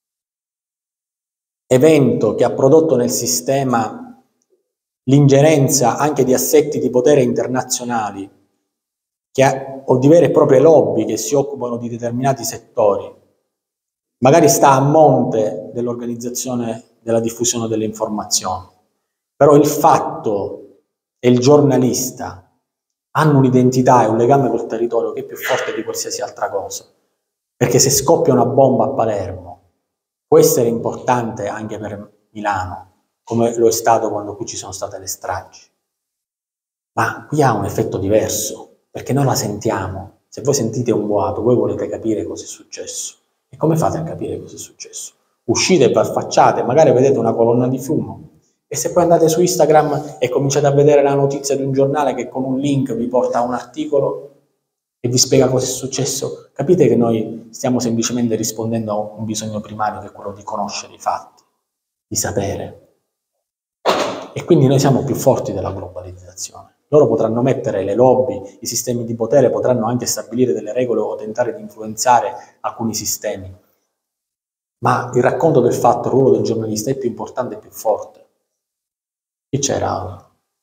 Speaker 2: evento che ha prodotto nel sistema l'ingerenza anche di assetti di potere internazionali o di vere e proprie lobby che si occupano di determinati settori, magari sta a monte dell'organizzazione della diffusione delle informazioni. Però il fatto e il giornalista hanno un'identità e un legame col territorio che è più forte di qualsiasi altra cosa. Perché se scoppia una bomba a Palermo può essere importante anche per Milano, come lo è stato quando qui ci sono state le stragi. Ma qui ha un effetto diverso, perché noi la sentiamo. Se voi sentite un boato, voi volete capire cosa è successo. E come fate a capire cosa è successo? Uscite e affacciate, magari vedete una colonna di fumo, e se poi andate su Instagram e cominciate a vedere la notizia di un giornale che con un link vi porta a un articolo e vi spiega cosa è successo, capite che noi stiamo semplicemente rispondendo a un bisogno primario che è quello di conoscere i fatti, di sapere. E quindi noi siamo più forti della globalizzazione. Loro potranno mettere le lobby, i sistemi di potere potranno anche stabilire delle regole o tentare di influenzare alcuni sistemi. Ma il racconto del fatto, il ruolo del giornalista è più importante e più forte. Chi c'era?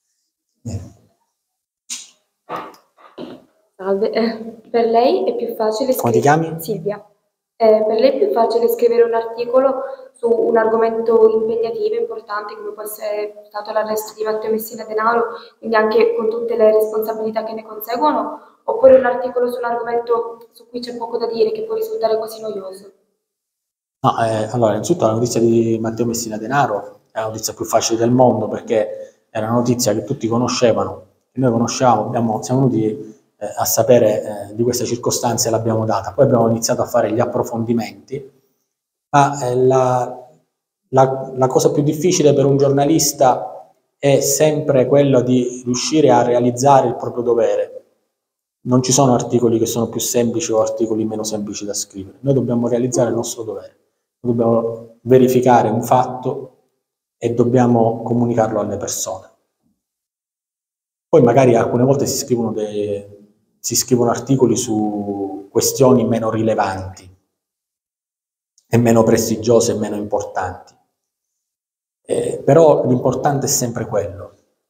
Speaker 4: Salve, per lei è più facile
Speaker 2: Come ti chiami?
Speaker 4: Silvia. Per lei è più facile scrivere un articolo su un argomento impegnativo, importante, come può essere stato l'arresto di Matteo Messina Denaro, quindi anche con tutte le responsabilità che ne conseguono, oppure un articolo su un argomento su cui c'è poco da dire, che può risultare quasi noioso?
Speaker 2: No, allora, innanzitutto la notizia di Matteo Messina Denaro è la notizia più facile del mondo, perché è una notizia che tutti conoscevano, che noi conosciamo, siamo venuti a sapere di questa circostanza e l'abbiamo data. Poi abbiamo iniziato a fare gli approfondimenti, ma la cosa più difficile per un giornalista è sempre quella di riuscire a realizzare il proprio dovere. Non ci sono articoli che sono più semplici o articoli meno semplici da scrivere. Noi dobbiamo realizzare il nostro dovere, dobbiamo verificare un fatto e dobbiamo comunicarlo alle persone. Poi magari alcune volte si scrivono articoli su questioni meno rilevanti e meno prestigiose e meno importanti. Però l'importante è sempre quello.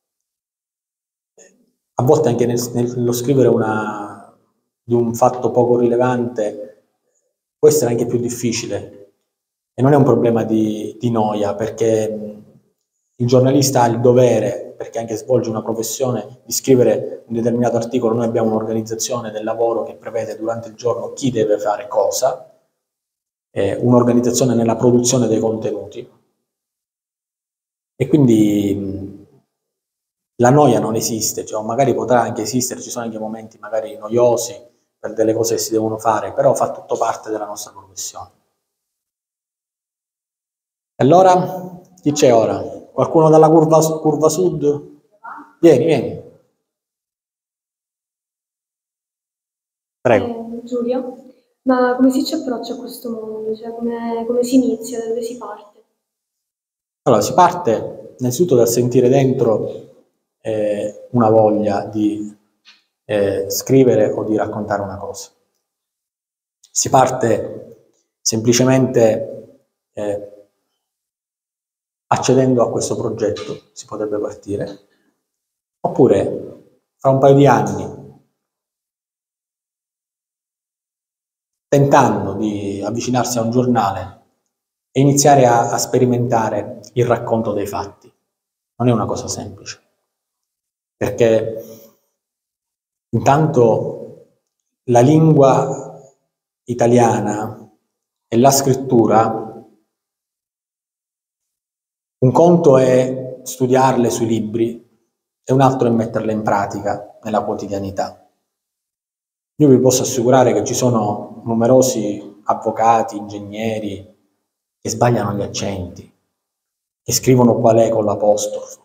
Speaker 2: A volte anche nello scrivere di un fatto poco rilevante può essere anche più difficile, e non è un problema di noia, perché il giornalista ha il dovere, perché anche svolge una professione, di scrivere un determinato articolo. Noi abbiamo un'organizzazione del lavoro che prevede durante il giorno chi deve fare cosa, un'organizzazione nella produzione dei contenuti, e quindi la noia non esiste, cioè magari potrà anche esistere, ci sono anche momenti magari noiosi per delle cose che si devono fare, però fa tutto parte della nostra professione. Allora, chi c'è ora? Qualcuno dalla curva sud? Vieni. Prego.
Speaker 5: Giulia, ma come si ci approccia a questo mondo? Cioè, come si inizia? Da dove si parte?
Speaker 2: Allora, si parte innanzitutto dal sentire dentro una voglia di scrivere o di raccontare una cosa. Si parte semplicemente accedendo a questo progetto, si potrebbe partire, oppure fra un paio di anni, tentando di avvicinarsi a un giornale e iniziare a sperimentare il racconto dei fatti. Non è una cosa semplice, perché intanto la lingua italiana e la scrittura, un conto è studiarle sui libri e un altro è metterle in pratica nella quotidianità. Io vi posso assicurare che ci sono numerosi avvocati, ingegneri che sbagliano gli accenti, che scrivono qual è con l'apostrofo,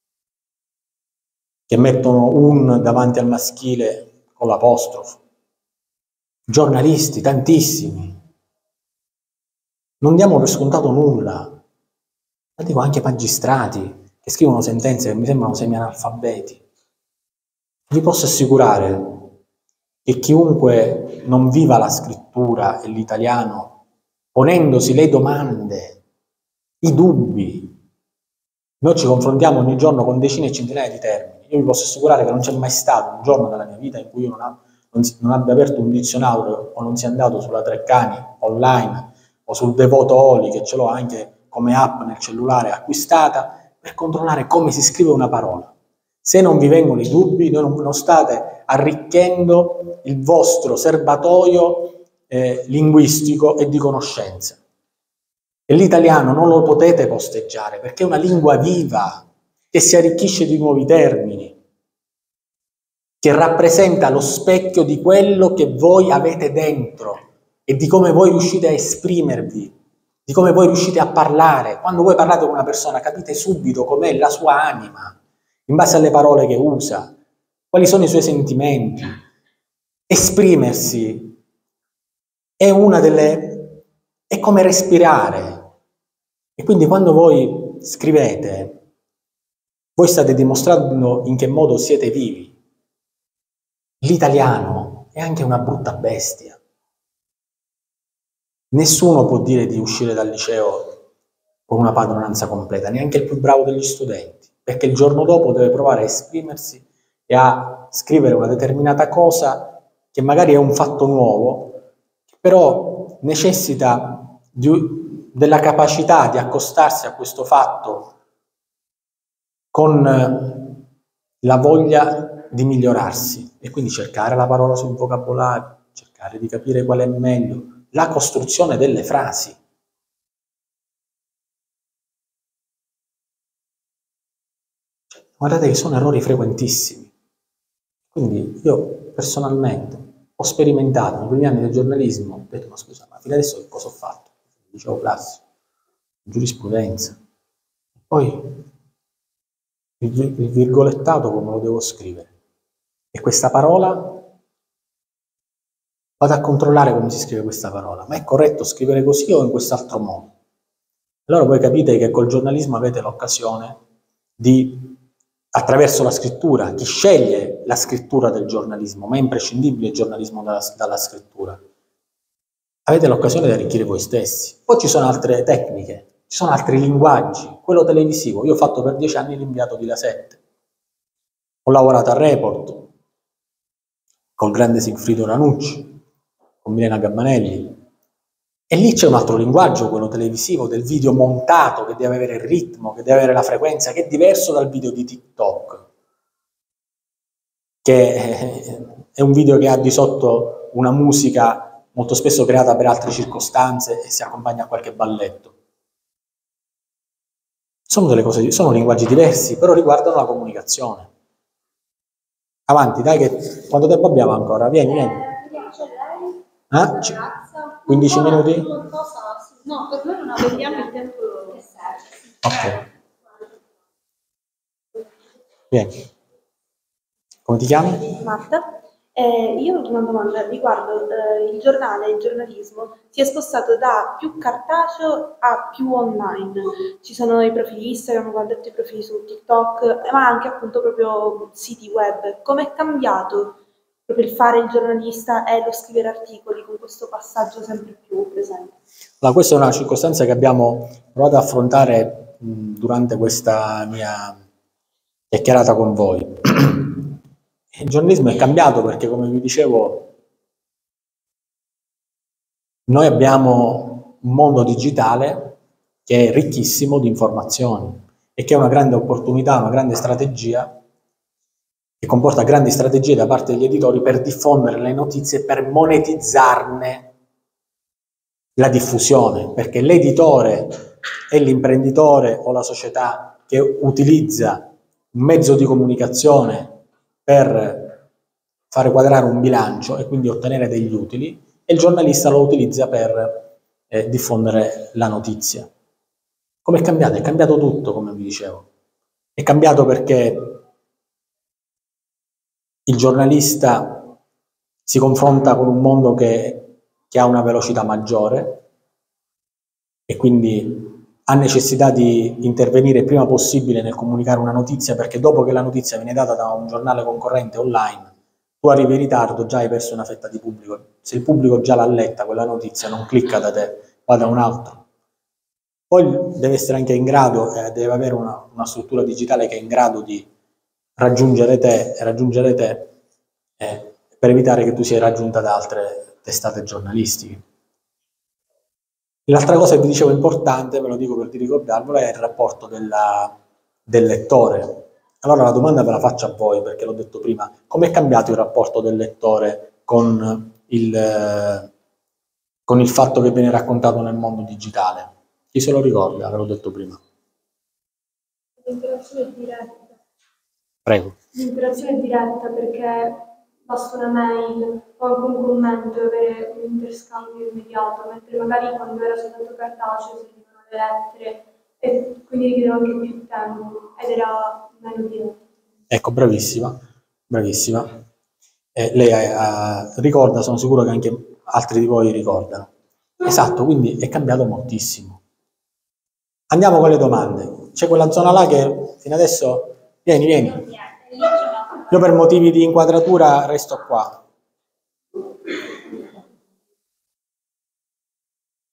Speaker 2: che mettono un davanti al maschile con l'apostrofo. Giornalisti, tantissimi. Non diamo per scontato nulla. Ma dico anche magistrati che scrivono sentenze che mi sembrano semi-analfabeti. Vi posso assicurare che chiunque non viva la scrittura e l'italiano, ponendosi le domande, i dubbi, noi ci confrontiamo ogni giorno con decine e centinaia di termini. Io vi posso assicurare che non c'è mai stato un giorno della mia vita in cui io non abbia aperto un dizionario o non sia andato sulla Treccani online o sul Devoto Oli, che ce l'ho anche come app nel cellulare acquistata, per controllare come si scrive una parola. Se non vi vengono i dubbi, non state arricchendo il vostro serbatoio linguistico e di conoscenza. E l'italiano non lo potete posteggiare, perché è una lingua viva, che si arricchisce di nuovi termini, che rappresenta lo specchio di quello che voi avete dentro e di come voi riuscite a esprimervi, di come voi riuscite a parlare. Quando voi parlate con una persona capite subito com'è la sua anima, in base alle parole che usa, quali sono i suoi sentimenti. Esprimersi è è come respirare. E quindi quando voi scrivete, voi state dimostrando in che modo siete vivi. L'italiano è anche una brutta bestia. Nessuno può dire di uscire dal liceo con una padronanza completa, neanche il più bravo degli studenti, perché il giorno dopo deve provare a esprimersi e a scrivere una determinata cosa che magari è un fatto nuovo, che però necessita della capacità di accostarsi a questo fatto con la voglia di migliorarsi e quindi cercare la parola sul vocabolario, cercare di capire qual è meglio, la costruzione delle frasi. Guardate che sono errori frequentissimi. Quindi io personalmente ho sperimentato nei primi anni del giornalismo, ho detto, ma scusa, ma fino adesso che cosa ho fatto? Liceo classico, giurisprudenza. Poi il virgolettato come lo devo scrivere? E questa parola, vado a controllare come si scrive questa parola, ma è corretto scrivere così o in quest'altro modo? Allora voi capite che col giornalismo avete l'occasione di, attraverso la scrittura, chi sceglie la scrittura del giornalismo, ma è imprescindibile il giornalismo dalla scrittura, avete l'occasione di arricchire voi stessi. Poi ci sono altre tecniche, ci sono altri linguaggi, quello televisivo. Io ho fatto per 10 anni l'inviato di La 7, ho lavorato a Report, col grande Sigfrido Ranucci, con Milena Gabbanelli, e lì c'è un altro linguaggio, quello televisivo, del video montato, che deve avere il ritmo, che deve avere la frequenza, che è diverso dal video di TikTok, che è un video che ha di sotto una musica molto spesso creata per altre circostanze e si accompagna a qualche balletto. Sono delle cose, sono linguaggi diversi, però riguardano la comunicazione. Avanti, dai, che quanto tempo abbiamo ancora? Vieni, vieni. 15 minuti?
Speaker 1: No, per noi non vediamo il tempo che serve.
Speaker 2: Ok. Vieni. Come ti chiami?
Speaker 6: Marta. Io ho una domanda riguardo il giornale, il giornalismo si è spostato da più cartaceo a più online. Ci sono i profili Instagram, ho detto i profili su TikTok, ma anche appunto proprio siti web. Come è cambiato proprio il fare il giornalista e lo scrivere articoli con questo passaggio sempre più presente?
Speaker 2: Allora, questa è una circostanza che abbiamo provato ad affrontare durante questa mia chiacchierata con voi. Il giornalismo è cambiato perché, come vi dicevo, noi abbiamo un mondo digitale che è ricchissimo di informazioni e che è una grande opportunità, una grande strategia, che comporta grandi strategie da parte degli editori per diffondere le notizie, per monetizzarne la diffusione, perché l'editore è l'imprenditore o la società che utilizza un mezzo di comunicazione per fare quadrare un bilancio e quindi ottenere degli utili, e il giornalista lo utilizza per diffondere la notizia. Come è cambiato? È cambiato tutto, come vi dicevo. È cambiato perché il giornalista si confronta con un mondo che ha una velocità maggiore e quindi ha necessità di intervenire il prima possibile nel comunicare una notizia, perché dopo che la notizia viene data da un giornale concorrente online, tu arrivi in ritardo, già hai perso una fetta di pubblico. Se il pubblico già l'ha letta quella notizia, non clicca da te, va da un altro. Poi deve essere anche in grado, deve avere una struttura digitale che è in grado di raggiungere te per evitare che tu sia raggiunta da altre testate giornalistiche. L'altra cosa che vi dicevo importante, ve lo dico per ricordarvelo, è il rapporto del lettore. Allora la domanda ve la faccio a voi, perché l'ho detto prima: com'è cambiato il rapporto del lettore con il fatto che viene raccontato nel mondo digitale? Chi se lo ricorda? Ve l'ho detto prima.
Speaker 5: L'interazione diretta.
Speaker 2: Prego.
Speaker 5: L'interazione diretta, perché basta una mail o anche un commento e avere un interscambio immediato, mentre magari quando era soltanto cartaceo servivano le lettere e quindi richiedeva anche più tempo ed era meno diretto.
Speaker 2: Ecco, bravissima, bravissima. Lei ricorda, sono sicuro che anche altri di voi ricordano. Esatto, quindi è cambiato moltissimo. Andiamo con le domande. C'è quella zona là che fino adesso... Vieni. Io per motivi di inquadratura resto qua.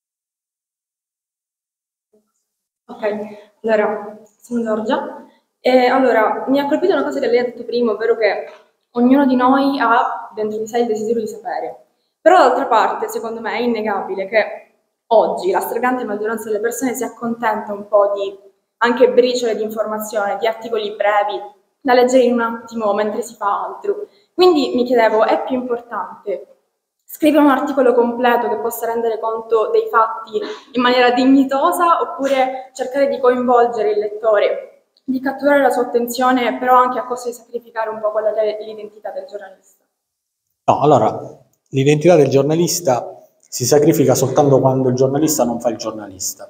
Speaker 7: Ok, allora, sono Giorgia. E allora, mi ha colpito una cosa che lei ha detto prima, ovvero che ognuno di noi ha dentro di sé il desiderio di sapere. Però d'altra parte, secondo me, è innegabile che oggi la stragrande maggioranza delle persone si accontenta un po' di anche briciole di informazione, di articoli brevi, da leggere in un attimo mentre si fa altro. Quindi mi chiedevo, è più importante scrivere un articolo completo che possa rendere conto dei fatti in maniera dignitosa oppure cercare di coinvolgere il lettore, di catturare la sua attenzione, però anche a costo di sacrificare un po' quella che è l'identità del giornalista?
Speaker 2: No, allora, l'identità del giornalista si sacrifica soltanto quando il giornalista non fa il giornalista.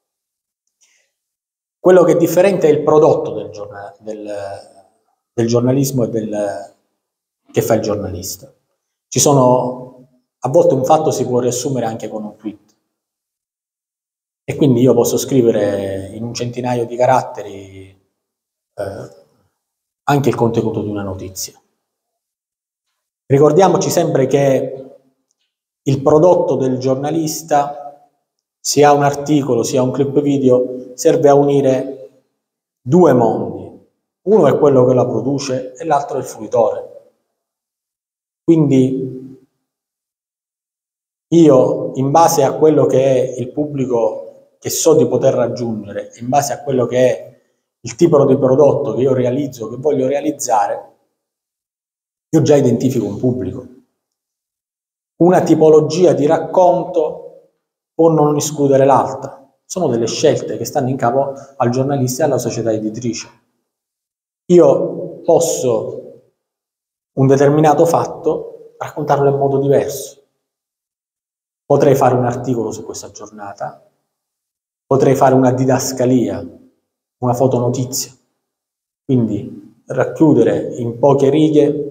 Speaker 2: Quello che è differente è il prodotto del giornalismo e che fa il giornalista. A volte un fatto si può riassumere anche con un tweet. E quindi io posso scrivere in un centinaio di caratteri anche il contenuto di una notizia. Ricordiamoci sempre che il prodotto del giornalista, sia un articolo, sia un clip video, serve a unire due mondi. Uno è quello che la produce e l'altro è il fruitore. Quindi io, in base a quello che è il pubblico che so di poter raggiungere, in base a quello che è il tipo di prodotto che io realizzo, che voglio realizzare, io già identifico un pubblico. Una tipologia di racconto può non escludere l'altra. Sono delle scelte che stanno in capo al giornalista e alla società editrice. Io posso un determinato fatto raccontarlo in modo diverso. Potrei fare un articolo su questa giornata, potrei fare una didascalia, una fotonotizia, quindi racchiudere in poche righe,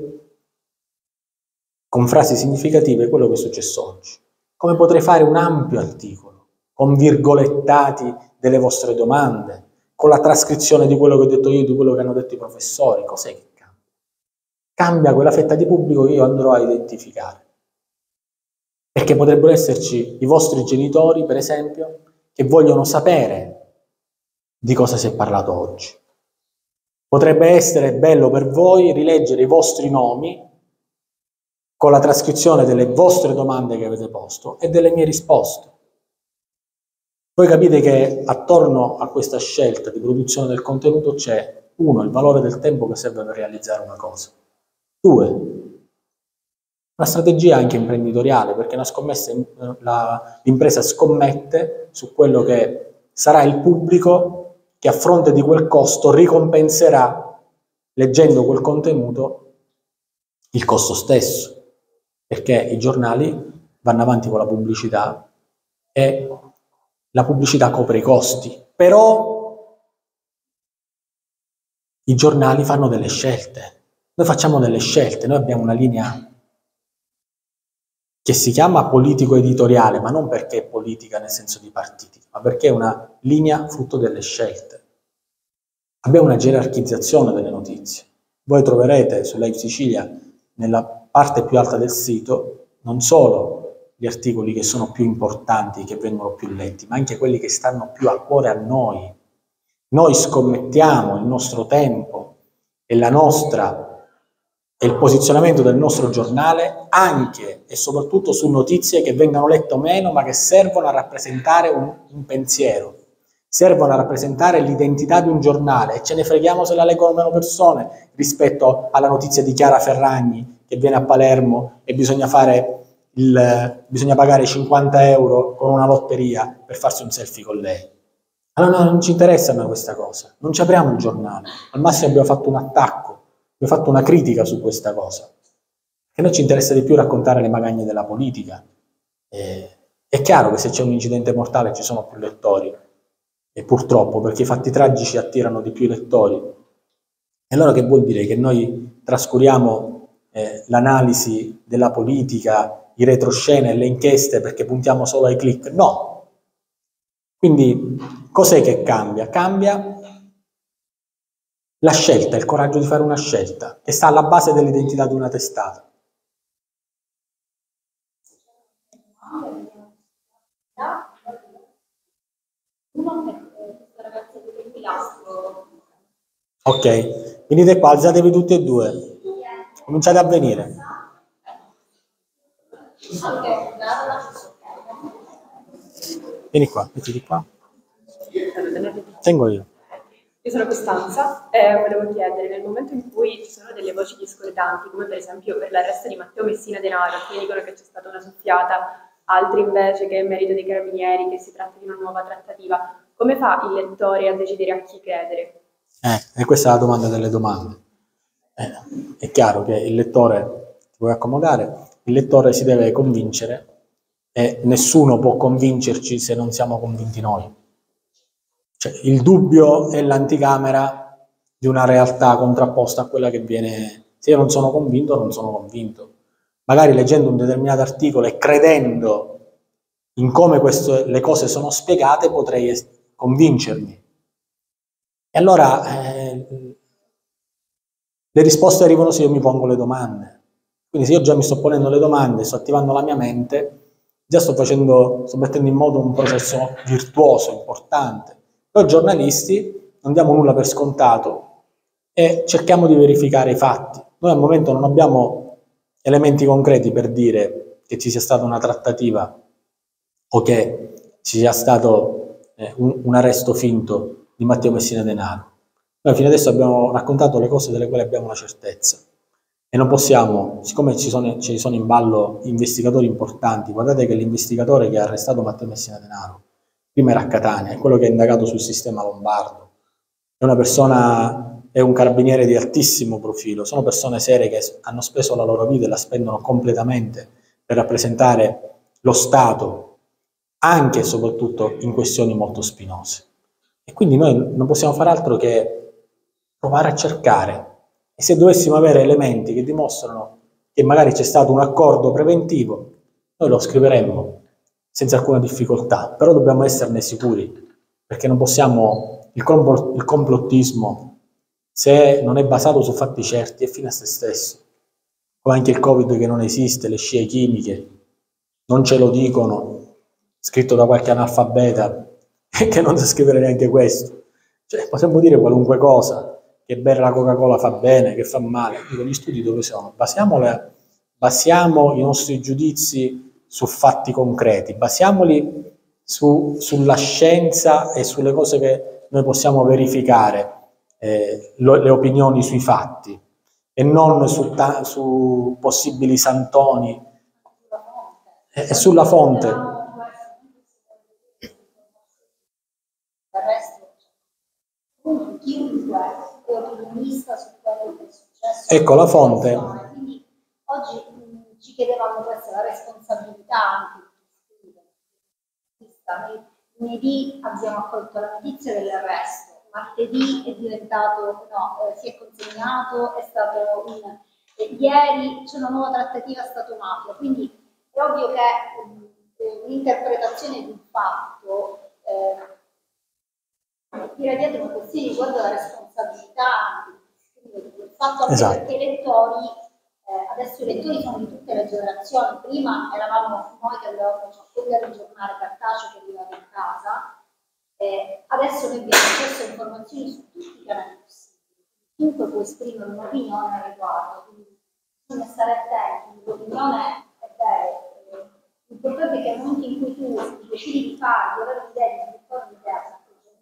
Speaker 2: con frasi significative, quello che è successo oggi. Come potrei fare un ampio articolo, con virgolettati delle vostre domande, con la trascrizione di quello che ho detto io, di quello che hanno detto i professori. Cos'è che cambia? Cambia quella fetta di pubblico che io andrò a identificare. Perché potrebbero esserci i vostri genitori, per esempio, che vogliono sapere di cosa si è parlato oggi. Potrebbe essere bello per voi rileggere i vostri nomi con la trascrizione delle vostre domande che avete posto e delle mie risposte. Voi capite che attorno a questa scelta di produzione del contenuto c'è, uno, il valore del tempo che serve per realizzare una cosa. Due, una strategia anche imprenditoriale, perché l'impresa scommette su quello che sarà il pubblico che a fronte di quel costo ricompenserà, leggendo quel contenuto, il costo stesso, perché i giornali vanno avanti con la pubblicità e la pubblicità copre i costi, però i giornali fanno delle scelte, noi facciamo delle scelte, noi abbiamo una linea che si chiama politico-editoriale, ma non perché è politica nel senso di partiti, ma perché è una linea frutto delle scelte. Abbiamo una gerarchizzazione delle notizie. Voi troverete su Live Sicilia, nella parte più alta del sito, non solo gli articoli che sono più importanti, che vengono più letti, ma anche quelli che stanno più a cuore a noi. Noi scommettiamo il nostro tempo e il posizionamento del nostro giornale anche e soprattutto su notizie che vengano lette o meno, ma che servono a rappresentare un pensiero, servono a rappresentare l'identità di un giornale, e ce ne freghiamo se la leggono meno persone rispetto alla notizia di Chiara Ferragni che viene a Palermo e bisogna pagare 50 euro con una lotteria per farsi un selfie con lei. Allora no, non ci interessa a noi questa cosa, non ci apriamo il giornale, al massimo abbiamo fatto un attacco, abbiamo fatto una critica su questa cosa. E a noi ci interessa di più raccontare le magagne della politica. È chiaro che se c'è un incidente mortale ci sono più lettori, e purtroppo, perché i fatti tragici attirano di più i lettori. E allora che vuol dire? Che noi trascuriamo l'analisi della politica, i retroscena e le inchieste perché puntiamo solo ai click? No. Quindi cos'è che cambia? Cambia la scelta, il coraggio di fare una scelta, che sta alla base dell'identità di una testata.
Speaker 1: Uno è pilastro.
Speaker 2: Ok, venite qua, alzatevi tutti e due. Cominciate a venire. Vieni qua, mettiti qua. Tengo io.
Speaker 7: Io sono Costanza e volevo chiedere, nel momento in cui ci sono delle voci discordanti, come per esempio per l'arresto di Matteo Messina Denaro, alcuni dicono che c'è stata una soffiata, altri invece che è merito dei carabinieri, che si tratta di una nuova trattativa, come fa il lettore a decidere a chi credere?
Speaker 2: E questa è la domanda delle domande. È chiaro che il lettore, ti vuoi accomodare, il lettore si deve convincere e nessuno può convincerci se non siamo convinti noi. Cioè, il dubbio è l'anticamera di una realtà contrapposta a quella che viene. Se io non sono convinto, non sono convinto. Magari leggendo un determinato articolo e credendo in come le cose sono spiegate, potrei convincermi. E allora le risposte arrivano se io mi pongo le domande. Quindi se io già mi sto ponendo le domande, sto attivando la mia mente, già sto mettendo in moto un processo virtuoso, importante. Noi giornalisti non diamo nulla per scontato e cerchiamo di verificare i fatti. Noi al momento non abbiamo elementi concreti per dire che ci sia stata una trattativa o che ci sia stato un arresto finto di Matteo Messina Denaro. Noi fino adesso abbiamo raccontato le cose delle quali abbiamo una certezza e non possiamo, siccome ci sono in ballo investigatori importanti, guardate che l'investigatore che ha arrestato Matteo Messina Denaro prima era a Catania, è quello che è indagato sul sistema lombardo, è un carabiniere di altissimo profilo, sono persone serie che hanno speso la loro vita e la spendono completamente per rappresentare lo Stato, anche e soprattutto in questioni molto spinose. E quindi noi non possiamo fare altro che provare a cercare, e se dovessimo avere elementi che dimostrano che magari c'è stato un accordo preventivo, noi lo scriveremmo senza alcuna difficoltà, però dobbiamo esserne sicuri, perché non possiamo, il complottismo, se non è basato su fatti certi, è fine a se stesso, come anche il Covid che non esiste, le scie chimiche, non ce lo dicono, scritto da qualche analfabeta, che non sa scrivere neanche questo. Cioè, possiamo dire qualunque cosa, che bere la Coca-Cola fa bene, che fa male. Dico, gli studi dove sono? Basiamo i nostri giudizi su fatti concreti, basiamoli sulla scienza e sulle cose che noi possiamo verificare, le opinioni sui fatti, e non su possibili santoni e sulla fonte.
Speaker 1: Chiunque è opinionista su quello che è successo.
Speaker 2: Ecco la fonte.
Speaker 1: Quindi oggi ci chiedevamo questa, la responsabilità anche di chi scrive. Lunedì abbiamo accolto la notizia dell'arresto, martedì è diventato, si è consegnato, è stato ieri c'è una nuova trattativa Stato-mafia, quindi è ovvio che l'interpretazione di un fatto tira dietro una questione riguardo alla responsabilità di quel fatto, anche perché i lettori, adesso i lettori sono di tutte le generazioni, prima eravamo noi che avevamo quelli del giornale cartaceo che arrivava in casa, adesso noi abbiamo accesso a informazioni su tutti i canali possibili, chiunque può esprimere un'opinione al riguardo, quindi bisogna stare attenti, l'opinione è vera, l'importante è che nel momento in cui tu decidi di fare, di avere un'idea, di fare un'idea,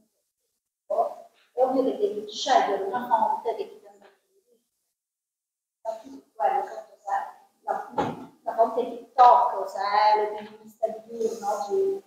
Speaker 1: è ovvio che devi scegliere una fonte che ti sembra più quello, se la fonte TikTok, se è l'opinionista di turno, oggi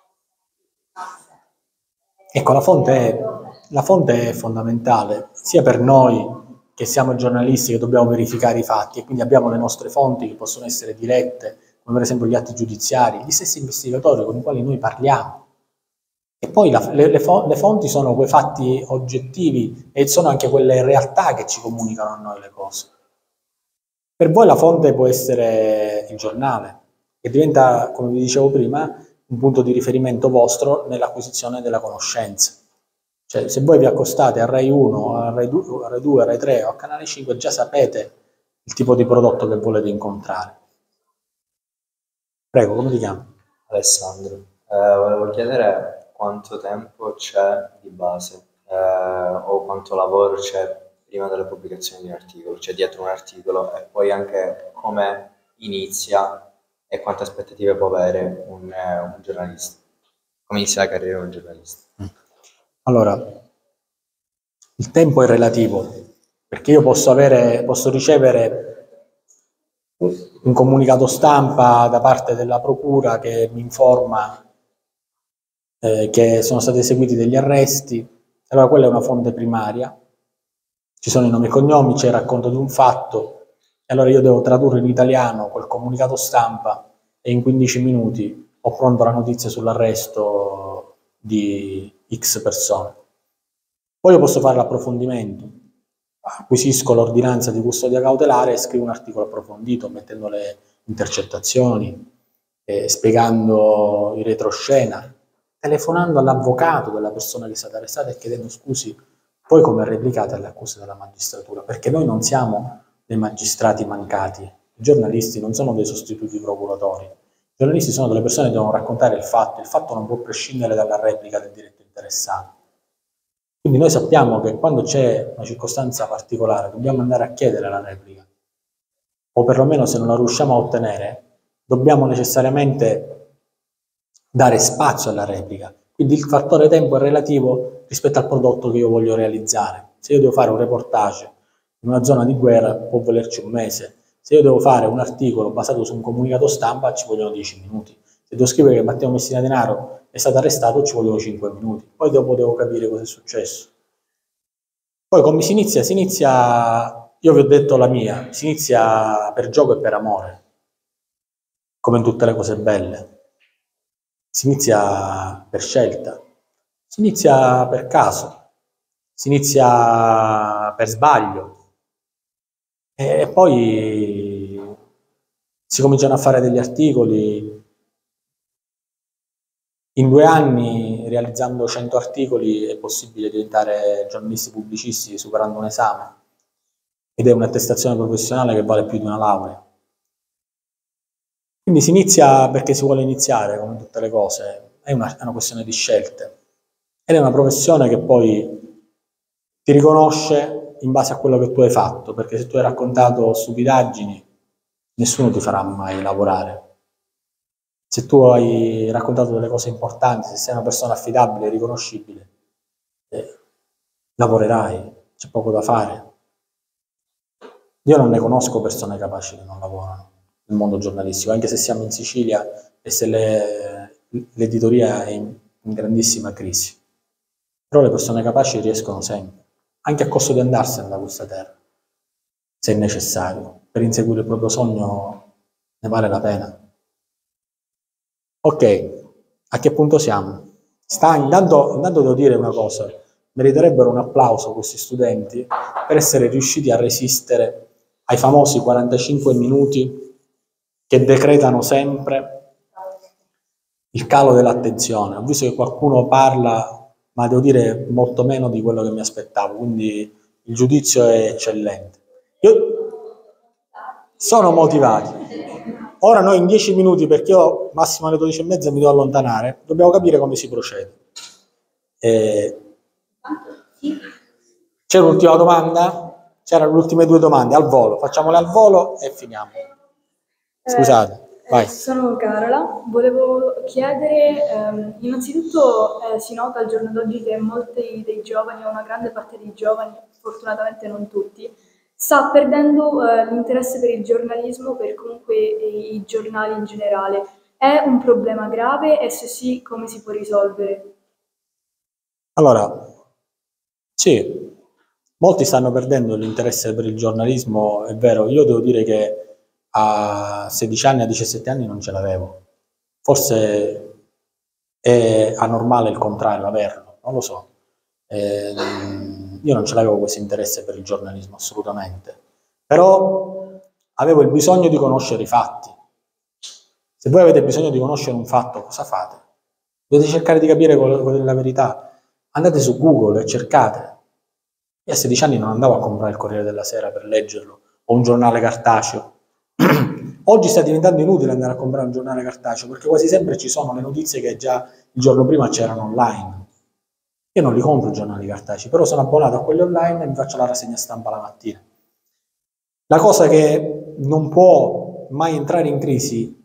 Speaker 2: ecco, la fonte è fondamentale, sia per noi che siamo giornalisti che dobbiamo verificare i fatti e quindi abbiamo le nostre fonti che possono essere dirette, come per esempio gli atti giudiziari, gli stessi investigatori con i quali noi parliamo. E poi le fonti sono quei fatti oggettivi e sono anche quelle realtà che ci comunicano a noi le cose. Per voi la fonte può essere il giornale, che diventa, come vi dicevo prima, un punto di riferimento vostro nell'acquisizione della conoscenza. Cioè, se voi vi accostate a Rai 1, a Rai 2, a Rai 3 o a Canale 5, già sapete il tipo di prodotto che volete incontrare. Prego, come ti chiami?
Speaker 3: Alessandro, volevo chiedere quanto tempo c'è di base o quanto lavoro c'è prima della pubblicazione di un articolo, cioè dietro un articolo, e poi anche come inizia e quante aspettative può avere un giornalista, come inizia la carriera di un giornalista.
Speaker 2: Allora, il tempo è relativo, perché io posso ricevere un comunicato stampa da parte della procura che mi informa che sono stati eseguiti degli arresti, allora quella è una fonte primaria, ci sono i nomi e cognomi, c'è il racconto di un fatto, e allora io devo tradurre in italiano quel comunicato stampa e in 15 minuti ho pronto la notizia sull'arresto di X persone. Poi io posso fare l'approfondimento, acquisisco l'ordinanza di custodia cautelare e scrivo un articolo approfondito mettendo le intercettazioni, spiegando il retroscena, telefonando all'avvocato della persona che è stata arrestata e chiedendo scusi, poi come replicate alle accuse della magistratura, perché noi non siamo dei magistrati mancati, i giornalisti non sono dei sostituti procuratori, i giornalisti sono delle persone che devono raccontare il fatto non può prescindere dalla replica del diretto interessato. Quindi noi sappiamo che quando c'è una circostanza particolare dobbiamo andare a chiedere la replica, o perlomeno se non la riusciamo a ottenere, dobbiamo necessariamente dare spazio alla replica. Quindi il fattore tempo è relativo rispetto al prodotto che io voglio realizzare. Se io devo fare un reportage in una zona di guerra può volerci un mese, se io devo fare un articolo basato su un comunicato stampa ci vogliono 10 minuti, se devo scrivere che Matteo Messina Denaro è stato arrestato ci vogliono 5 minuti, poi dopo devo capire cosa è successo. Poi come si inizia? Si inizia, io vi ho detto la mia, si inizia per gioco e per amore, come in tutte le cose belle. Si inizia per scelta, si inizia per caso, si inizia per sbaglio e poi si cominciano a fare degli articoli. In 2 anni, realizzando 100 articoli, è possibile diventare giornalisti pubblicisti superando un esame ed è un'attestazione professionale che vale più di una laurea. Quindi si inizia perché si vuole iniziare, come tutte le cose, è una questione di scelte ed è una professione che poi ti riconosce in base a quello che tu hai fatto, perché se tu hai raccontato stupidaggini nessuno ti farà mai lavorare. Se tu hai raccontato delle cose importanti, se sei una persona affidabile e riconoscibile, lavorerai, c'è poco da fare. Io non ne conosco persone capaci che non lavorano nel mondo giornalistico, anche se siamo in Sicilia e se l'editoria è in grandissima crisi. Però le persone capaci riescono sempre, anche a costo di andarsene da questa terra, se è necessario. Per inseguire il proprio sogno ne vale la pena. Ok, a che punto siamo? Intanto devo dire una cosa, meriterebbero un applauso questi studenti per essere riusciti a resistere ai famosi 45 minuti che decretano sempre il calo dell'attenzione. Ho visto che qualcuno parla, ma devo dire molto meno di quello che mi aspettavo, quindi il giudizio è eccellente. Sono motivati. Ora noi in 10 minuti, perché io massimo alle 12:30 mi devo allontanare, dobbiamo capire come si procede. C'è l'ultima domanda? C'erano le ultime 2 domande al volo, facciamole al volo e finiamo. Scusate, vai.
Speaker 7: Sono Carola, volevo chiedere, innanzitutto si nota al giorno d'oggi che molti dei giovani, o una grande parte dei giovani, fortunatamente non tutti, sta perdendo l'interesse per il giornalismo, per comunque i giornali in generale. È un problema grave e se sì, come si può risolvere?
Speaker 2: Allora, sì, molti stanno perdendo l'interesse per il giornalismo, è vero, io devo dire che a 16 anni, a 17 anni non ce l'avevo. Forse è anormale il contrario, averlo, non lo so. Io non ce l'avevo questo interesse per il giornalismo, assolutamente. Però avevo il bisogno di conoscere i fatti. Se voi avete bisogno di conoscere un fatto, cosa fate? Dovete cercare di capire qual è la verità. Andate su Google e cercate. Io a 16 anni non andavo a comprare il Corriere della Sera per leggerlo, o un giornale cartaceo. Oggi sta diventando inutile andare a comprare un giornale cartaceo, perché quasi sempre ci sono le notizie che già il giorno prima c'erano online. Io non li compro i giornali cartacei, però sono abbonato a quelli online e mi faccio la rassegna stampa la mattina. La cosa che non può mai entrare in crisi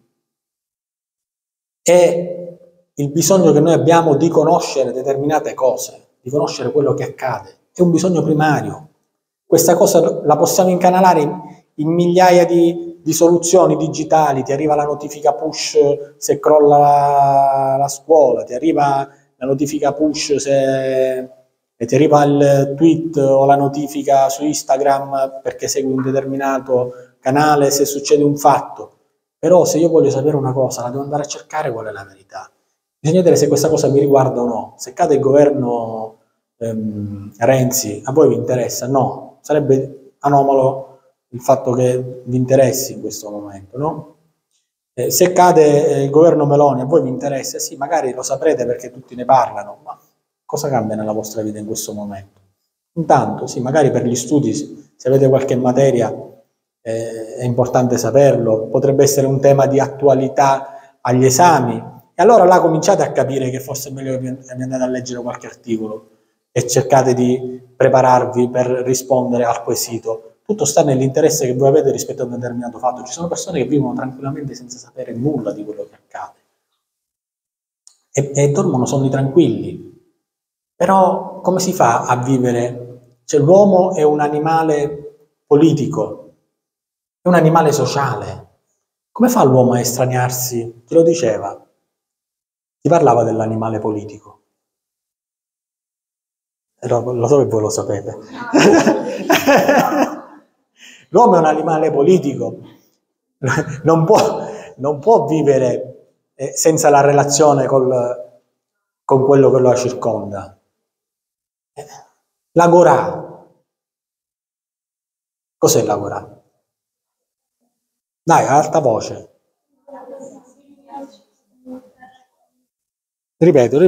Speaker 2: è il bisogno che noi abbiamo di conoscere determinate cose, di conoscere quello che accade. È un bisogno primario. Questa cosa la possiamo incanalare in migliaia di soluzioni digitali. Ti arriva la notifica push se crolla la scuola, ti arriva la notifica push se ti arriva il tweet o la notifica su Instagram perché segui un determinato canale se succede un fatto. Però se io voglio sapere una cosa, la devo andare a cercare qual è la verità. Bisogna vedere se questa cosa mi riguarda o no. Se cade il governo Renzi, a voi vi interessa? No. Sarebbe anomalo il fatto che vi interessi in questo momento, no? Se cade il governo Meloni, a voi vi interessa? Sì, magari lo saprete perché tutti ne parlano, ma cosa cambia nella vostra vita in questo momento? Intanto, sì, magari per gli studi, se avete qualche materia, è importante saperlo, potrebbe essere un tema di attualità agli esami, e allora là cominciate a capire che forse è meglio che vi andate a leggere qualche articolo e cercate di prepararvi per rispondere al quesito. Tutto sta nell'interesse che voi avete rispetto a un determinato fatto. Ci sono persone che vivono tranquillamente senza sapere nulla di quello che accade e dormono sonni tranquilli. Però come si fa a vivere? Cioè, l'uomo è un animale politico, è un animale sociale. Come fa l'uomo a estraniarsi? Chi lo diceva? Chi parlava dell'animale politico? Lo so che voi lo sapete. L'uomo è un animale politico, non può vivere senza la relazione con quello che lo circonda. L'agorà. Cos'è l'agorà? Dai, a alta voce. Ripeto.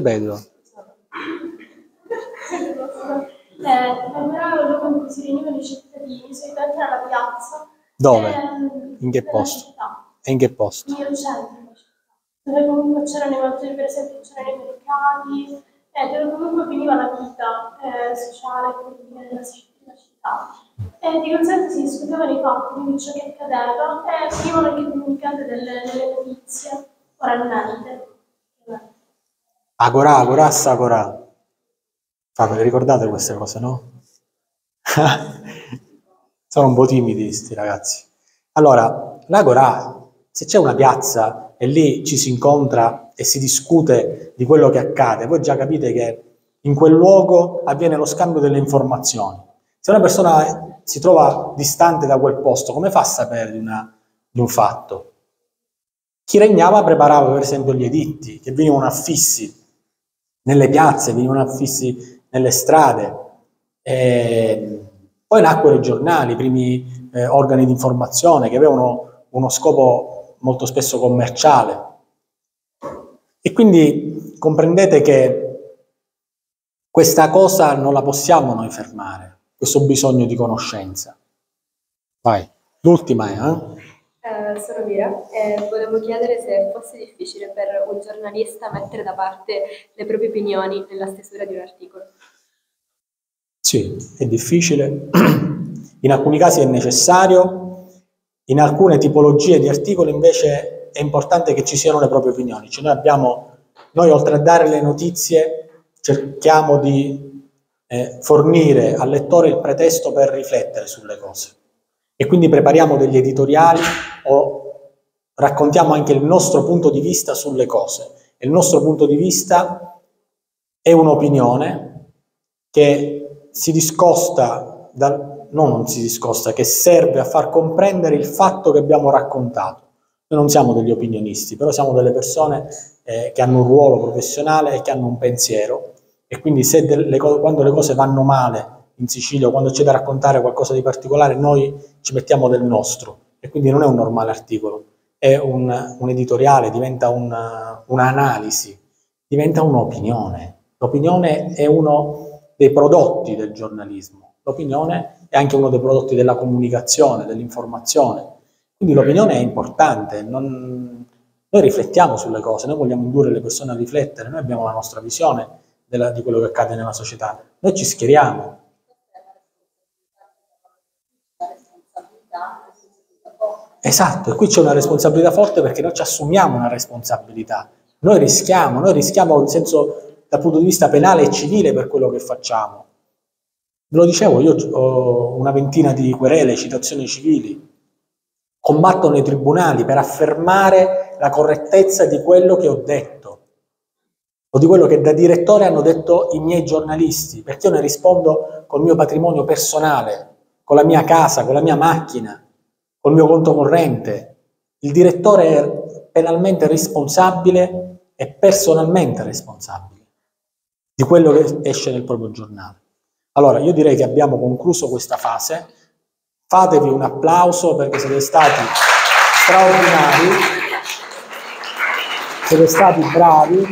Speaker 5: L'agorà è un luogo in cui si riunivano i cittadini, solitamente nella piazza.
Speaker 2: Dove? In che posto? E in che posto?
Speaker 5: Nel centro, dove comunque c'erano i maggiori, per esempio c'erano i mercati, dove comunque veniva la vita sociale e quotidiana della città. E di conseguenza si discutevano i fatti, quindi ciò che accadeva, e venivano anche comunicate delle notizie oralmente.
Speaker 2: Agorà, sagorà. Ve le ricordate queste cose, no? Sono un po' timidi sti ragazzi. Allora, l'agorà, se c'è una piazza e lì ci si incontra e si discute di quello che accade, voi già capite che in quel luogo avviene lo scambio delle informazioni. Se una persona si trova distante da quel posto, come fa a sapere di un fatto? Chi regnava preparava per esempio gli editti, che venivano affissi nelle piazze, venivano affissi nelle strade. Poi nacquero i giornali, i primi organi di informazione che avevano uno scopo molto spesso commerciale. E quindi comprendete che questa cosa non la possiamo noi fermare, questo bisogno di conoscenza. Vai, l'ultima è...
Speaker 8: Sono Mira e volevo chiedere se fosse difficile per un giornalista mettere da parte le proprie opinioni nella stesura di un articolo.
Speaker 2: Sì, è difficile, in alcuni casi è necessario, in alcune tipologie di articoli invece è importante che ci siano le proprie opinioni. Cioè noi oltre a dare le notizie cerchiamo di fornire al lettore il pretesto per riflettere sulle cose. E quindi prepariamo degli editoriali o raccontiamo anche il nostro punto di vista sulle cose. E il nostro punto di vista è un'opinione che si discosta, non si discosta, che serve a far comprendere il fatto che abbiamo raccontato. Noi non siamo degli opinionisti, però siamo delle persone che hanno un ruolo professionale e che hanno un pensiero. E quindi quando le cose vanno male in Sicilia, quando c'è da raccontare qualcosa di particolare, noi ci mettiamo del nostro, e quindi non è un normale articolo, è un editoriale, diventa un'analisi, diventa un'opinione. L'opinione è uno dei prodotti del giornalismo, l'opinione è anche uno dei prodotti della comunicazione, dell'informazione, quindi l'opinione è importante. Noi riflettiamo sulle cose, noi vogliamo indurre le persone a riflettere, noi abbiamo la nostra visione di quello che accade nella società. Noi ci schieriamo. Esatto, e qui c'è una responsabilità forte perché noi ci assumiamo una responsabilità. Noi rischiamo in senso dal punto di vista penale e civile per quello che facciamo. Ve lo dicevo, io ho una ventina di querele, citazioni civili. Combatto nei tribunali per affermare la correttezza di quello che ho detto o di quello che da direttore hanno detto i miei giornalisti, perché io ne rispondo col mio patrimonio personale, con la mia casa, con la mia macchina, col mio conto corrente. Il direttore è penalmente responsabile e personalmente responsabile di quello che esce nel proprio giornale. Allora, io direi che abbiamo concluso questa fase. Fatevi un applauso perché siete stati straordinari, siete stati bravi.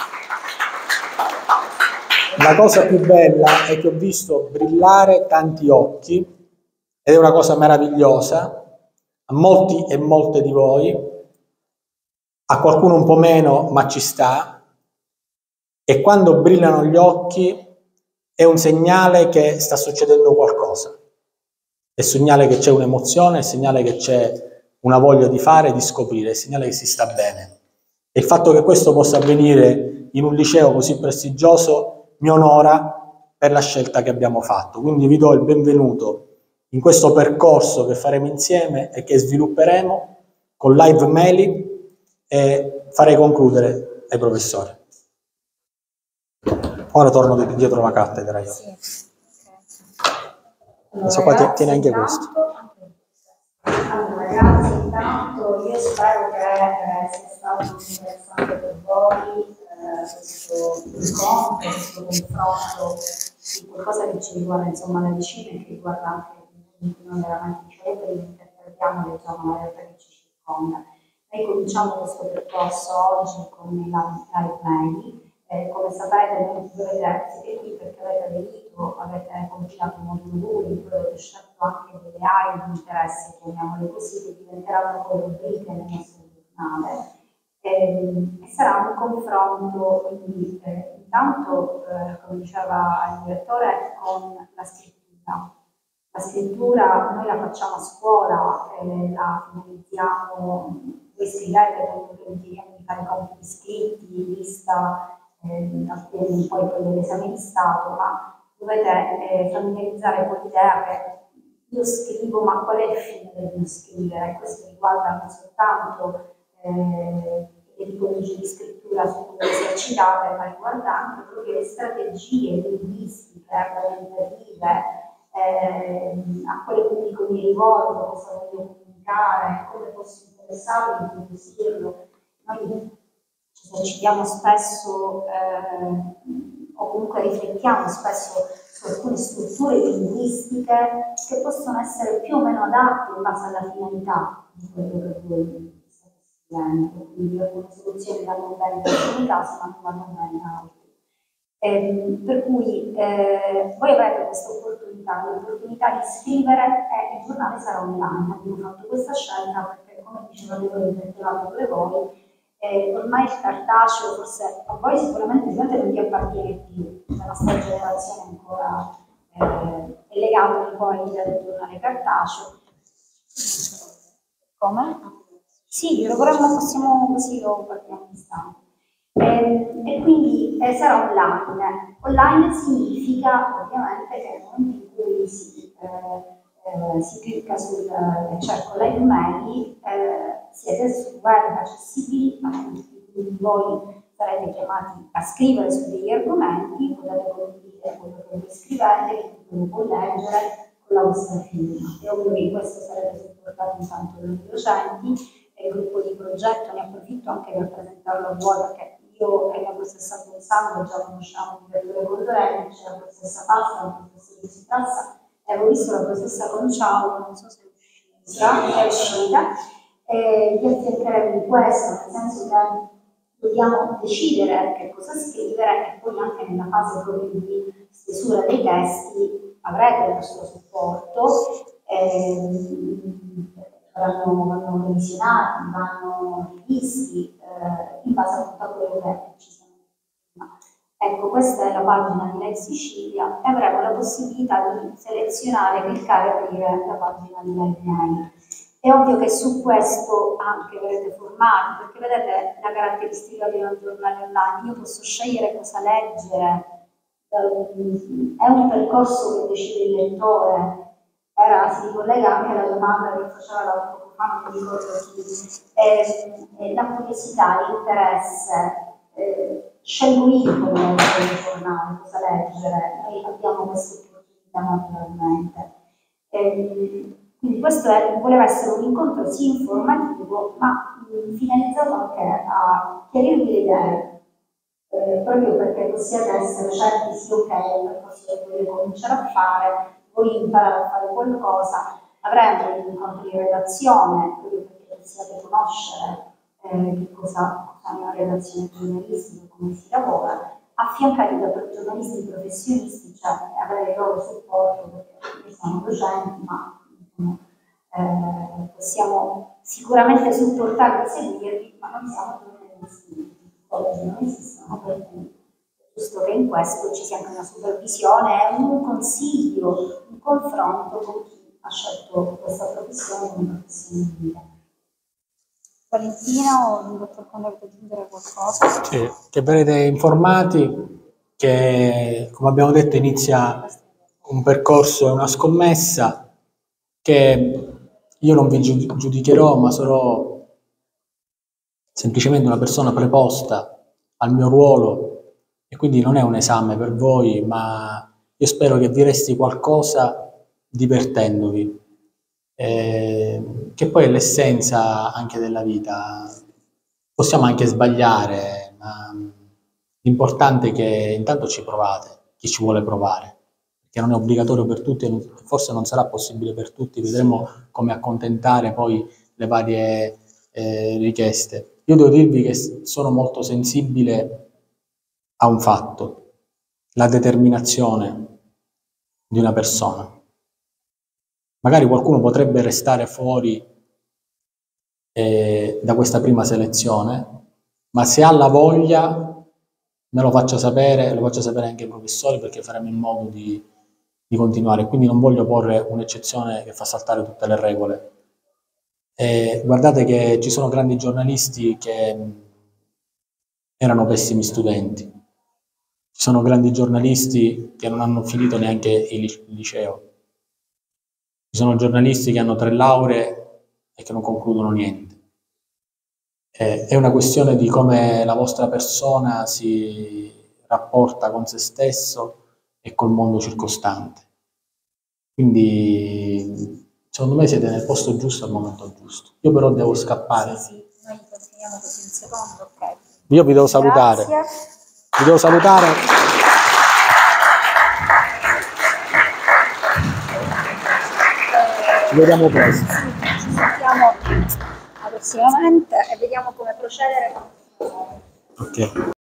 Speaker 2: La cosa più bella è che ho visto brillare tanti occhi ed è una cosa meravigliosa. A molti e molte di voi, a qualcuno un po' meno, ma ci sta. E quando brillano gli occhi è un segnale che sta succedendo qualcosa. È segnale che c'è un'emozione, è segnale che c'è una voglia di fare, di scoprire, è segnale che si sta bene. E il fatto che questo possa avvenire in un liceo così prestigioso mi onora per la scelta che abbiamo fatto. Quindi vi do il benvenuto in questo percorso che faremo insieme e che svilupperemo con Live Meli e farei concludere ai professori. Ora torno dietro la cattedra io.
Speaker 9: Sì.
Speaker 2: Adesso qua tiene anche questo.
Speaker 9: Allora, grazie intanto, io spero che sia stato interessante per voi questo incontro, questo confronto di qualcosa che ci riguarda, insomma, la medicina e che riguarda anche noi veramente i cerebri, interpretiamo e leggiamo la realtà che ci circonda. Noi cominciamo questo percorso oggi con i live mail. Come sapete, noi siete qui perché avete aderito, avete compilato un modulo 2 in cui avete scelto anche delle aree di interesse, chiamiamole così, che diventeranno poi rubriche nel nostro giornale. E sarà un confronto, quindi intanto, come diceva il direttore, con la scrittura. La scrittura noi la facciamo a scuola, la finalizziamo, voi scrivete, quando chiediamo di fare compiti scritti, in lista, poi quello dell'esame di Stato, ma dovete familiarizzare con l'idea che io scrivo, ma qual è il fine del mio scrivere? Questo riguarda non soltanto le tipologie di scrittura su cui esercitate, ma riguarda anche proprio le strategie linguistiche, argomentative, a quale pubblico mi rivolgo, cosa voglio comunicare, come posso interessarmi, incuriosirlo. Noi ci esercitiamo spesso o comunque riflettiamo spesso su alcune strutture linguistiche che possono essere più o meno adatte in base alla finalità di quello che voi state scrivendo. Quindi alcune soluzioni vanno bene in alcuni casi, ma non vanno bene in altri. Per cui voi avrete questa opportunità, l'opportunità di scrivere e il giornale sarà online. Abbiamo fatto questa scelta perché, come dicevate voi, riflettevate pure voi, ormai il cartaceo, forse a voi sicuramente non vi appartiene più, la nostra generazione ancora è legata un po' all'idea del giornale cartaceo. Come? Sì, lo vorremmo, possiamo così lo partiamo in istante. E quindi sarà online. Online significa ovviamente che nel momento in cui si clicca sul cerco live mail, siete sul web accessibili a tutti, quindi voi sarete chiamati a scrivere su degli argomenti, potete condividere quello che voi scrivete, che voi può leggere con la vostra firma. E ovvio che in questo sarete supportati intanto dai docenti e il gruppo di progetto. Ne approfitto anche per presentarlo a voi, perché io e la professoressa Gonzalo già conosciamo il direttore Condorelli, c'è la professoressa Pasta, la professoressa Lucirazza. Avevo visto la professoressa Conciao, non so se è uscita, vi affiancheremo in questo, nel senso che dobbiamo decidere che cosa scrivere e poi anche nella fase proprio di stesura dei testi avrete il nostro supporto, vanno revisionati, vanno rivisti in base a tutto quello che ci siamo prima. Ecco, questa è la pagina di Lei Sicilia e avremo la possibilità di selezionare, cliccare e aprire la pagina di Lei Miei. È ovvio che su questo anche verrete formati, perché vedete la caratteristica di un giornale online, io posso scegliere cosa leggere, è un percorso che decide il lettore. Si ricollega anche alla domanda che faceva l'altro poco fa, non mi ricordo chi, la curiosità, l'interesse, scelgo io come leggere il giornale, cosa leggere, noi abbiamo questa opportunità naturalmente. Quindi questo voleva essere un incontro sì informativo, ma finalizzato anche a chiarirvi le idee, proprio perché possiate essere certi sì, ok, è un percorso che volete cominciare a fare, voi imparare a fare qualcosa, avremo degli incontri di redazione, proprio perché possiate conoscere che cosa è una redazione giornalistica, come si lavora, affiancati da giornalisti professionisti, cioè avere il loro supporto, perché noi siamo docenti, ma possiamo sicuramente supportarvi e seguirvi, ma non siamo giornalisti, non esistono, per cui è giusto che in questo ci sia anche una supervisione, un consiglio, un confronto con chi ha scelto questa professione come professione di vita. Valentino o il dottor Conte, avete aggiungere qualcosa?
Speaker 2: Sì, che verrete informati che, come abbiamo detto, inizia un percorso e una scommessa che io non vi giudicherò, ma sarò semplicemente una persona preposta al mio ruolo e quindi non è un esame per voi, ma io spero che vi resti qualcosa divertendovi, che poi è l'essenza anche della vita. Possiamo anche sbagliare, ma l'importante è che intanto ci provate, chi ci vuole provare, perché non è obbligatorio per tutti e forse non sarà possibile per tutti, vedremo come accontentare poi le varie richieste. Io devo dirvi che sono molto sensibile a un fatto, la determinazione di una persona. Magari qualcuno potrebbe restare fuori da questa prima selezione, ma se ha la voglia me lo faccia sapere, lo faccia sapere anche ai professori, perché faremo in modo di continuare. Quindi non voglio porre un'eccezione che fa saltare tutte le regole. Guardate che ci sono grandi giornalisti che erano pessimi studenti, ci sono grandi giornalisti che non hanno finito neanche il liceo, ci sono giornalisti che hanno 3 lauree e che non concludono niente. È una questione di come la vostra persona si rapporta con se stesso e col mondo circostante. Quindi secondo me siete nel posto giusto al momento giusto. Io però devo scappare.
Speaker 9: Sì, noi continuiamo così un secondo, ok.
Speaker 2: Io vi devo salutare.
Speaker 9: Grazie.
Speaker 2: Vi devo salutare. Ci vediamo presto.
Speaker 9: Ci sentiamo prossimamente e vediamo come procedere.
Speaker 2: Ok.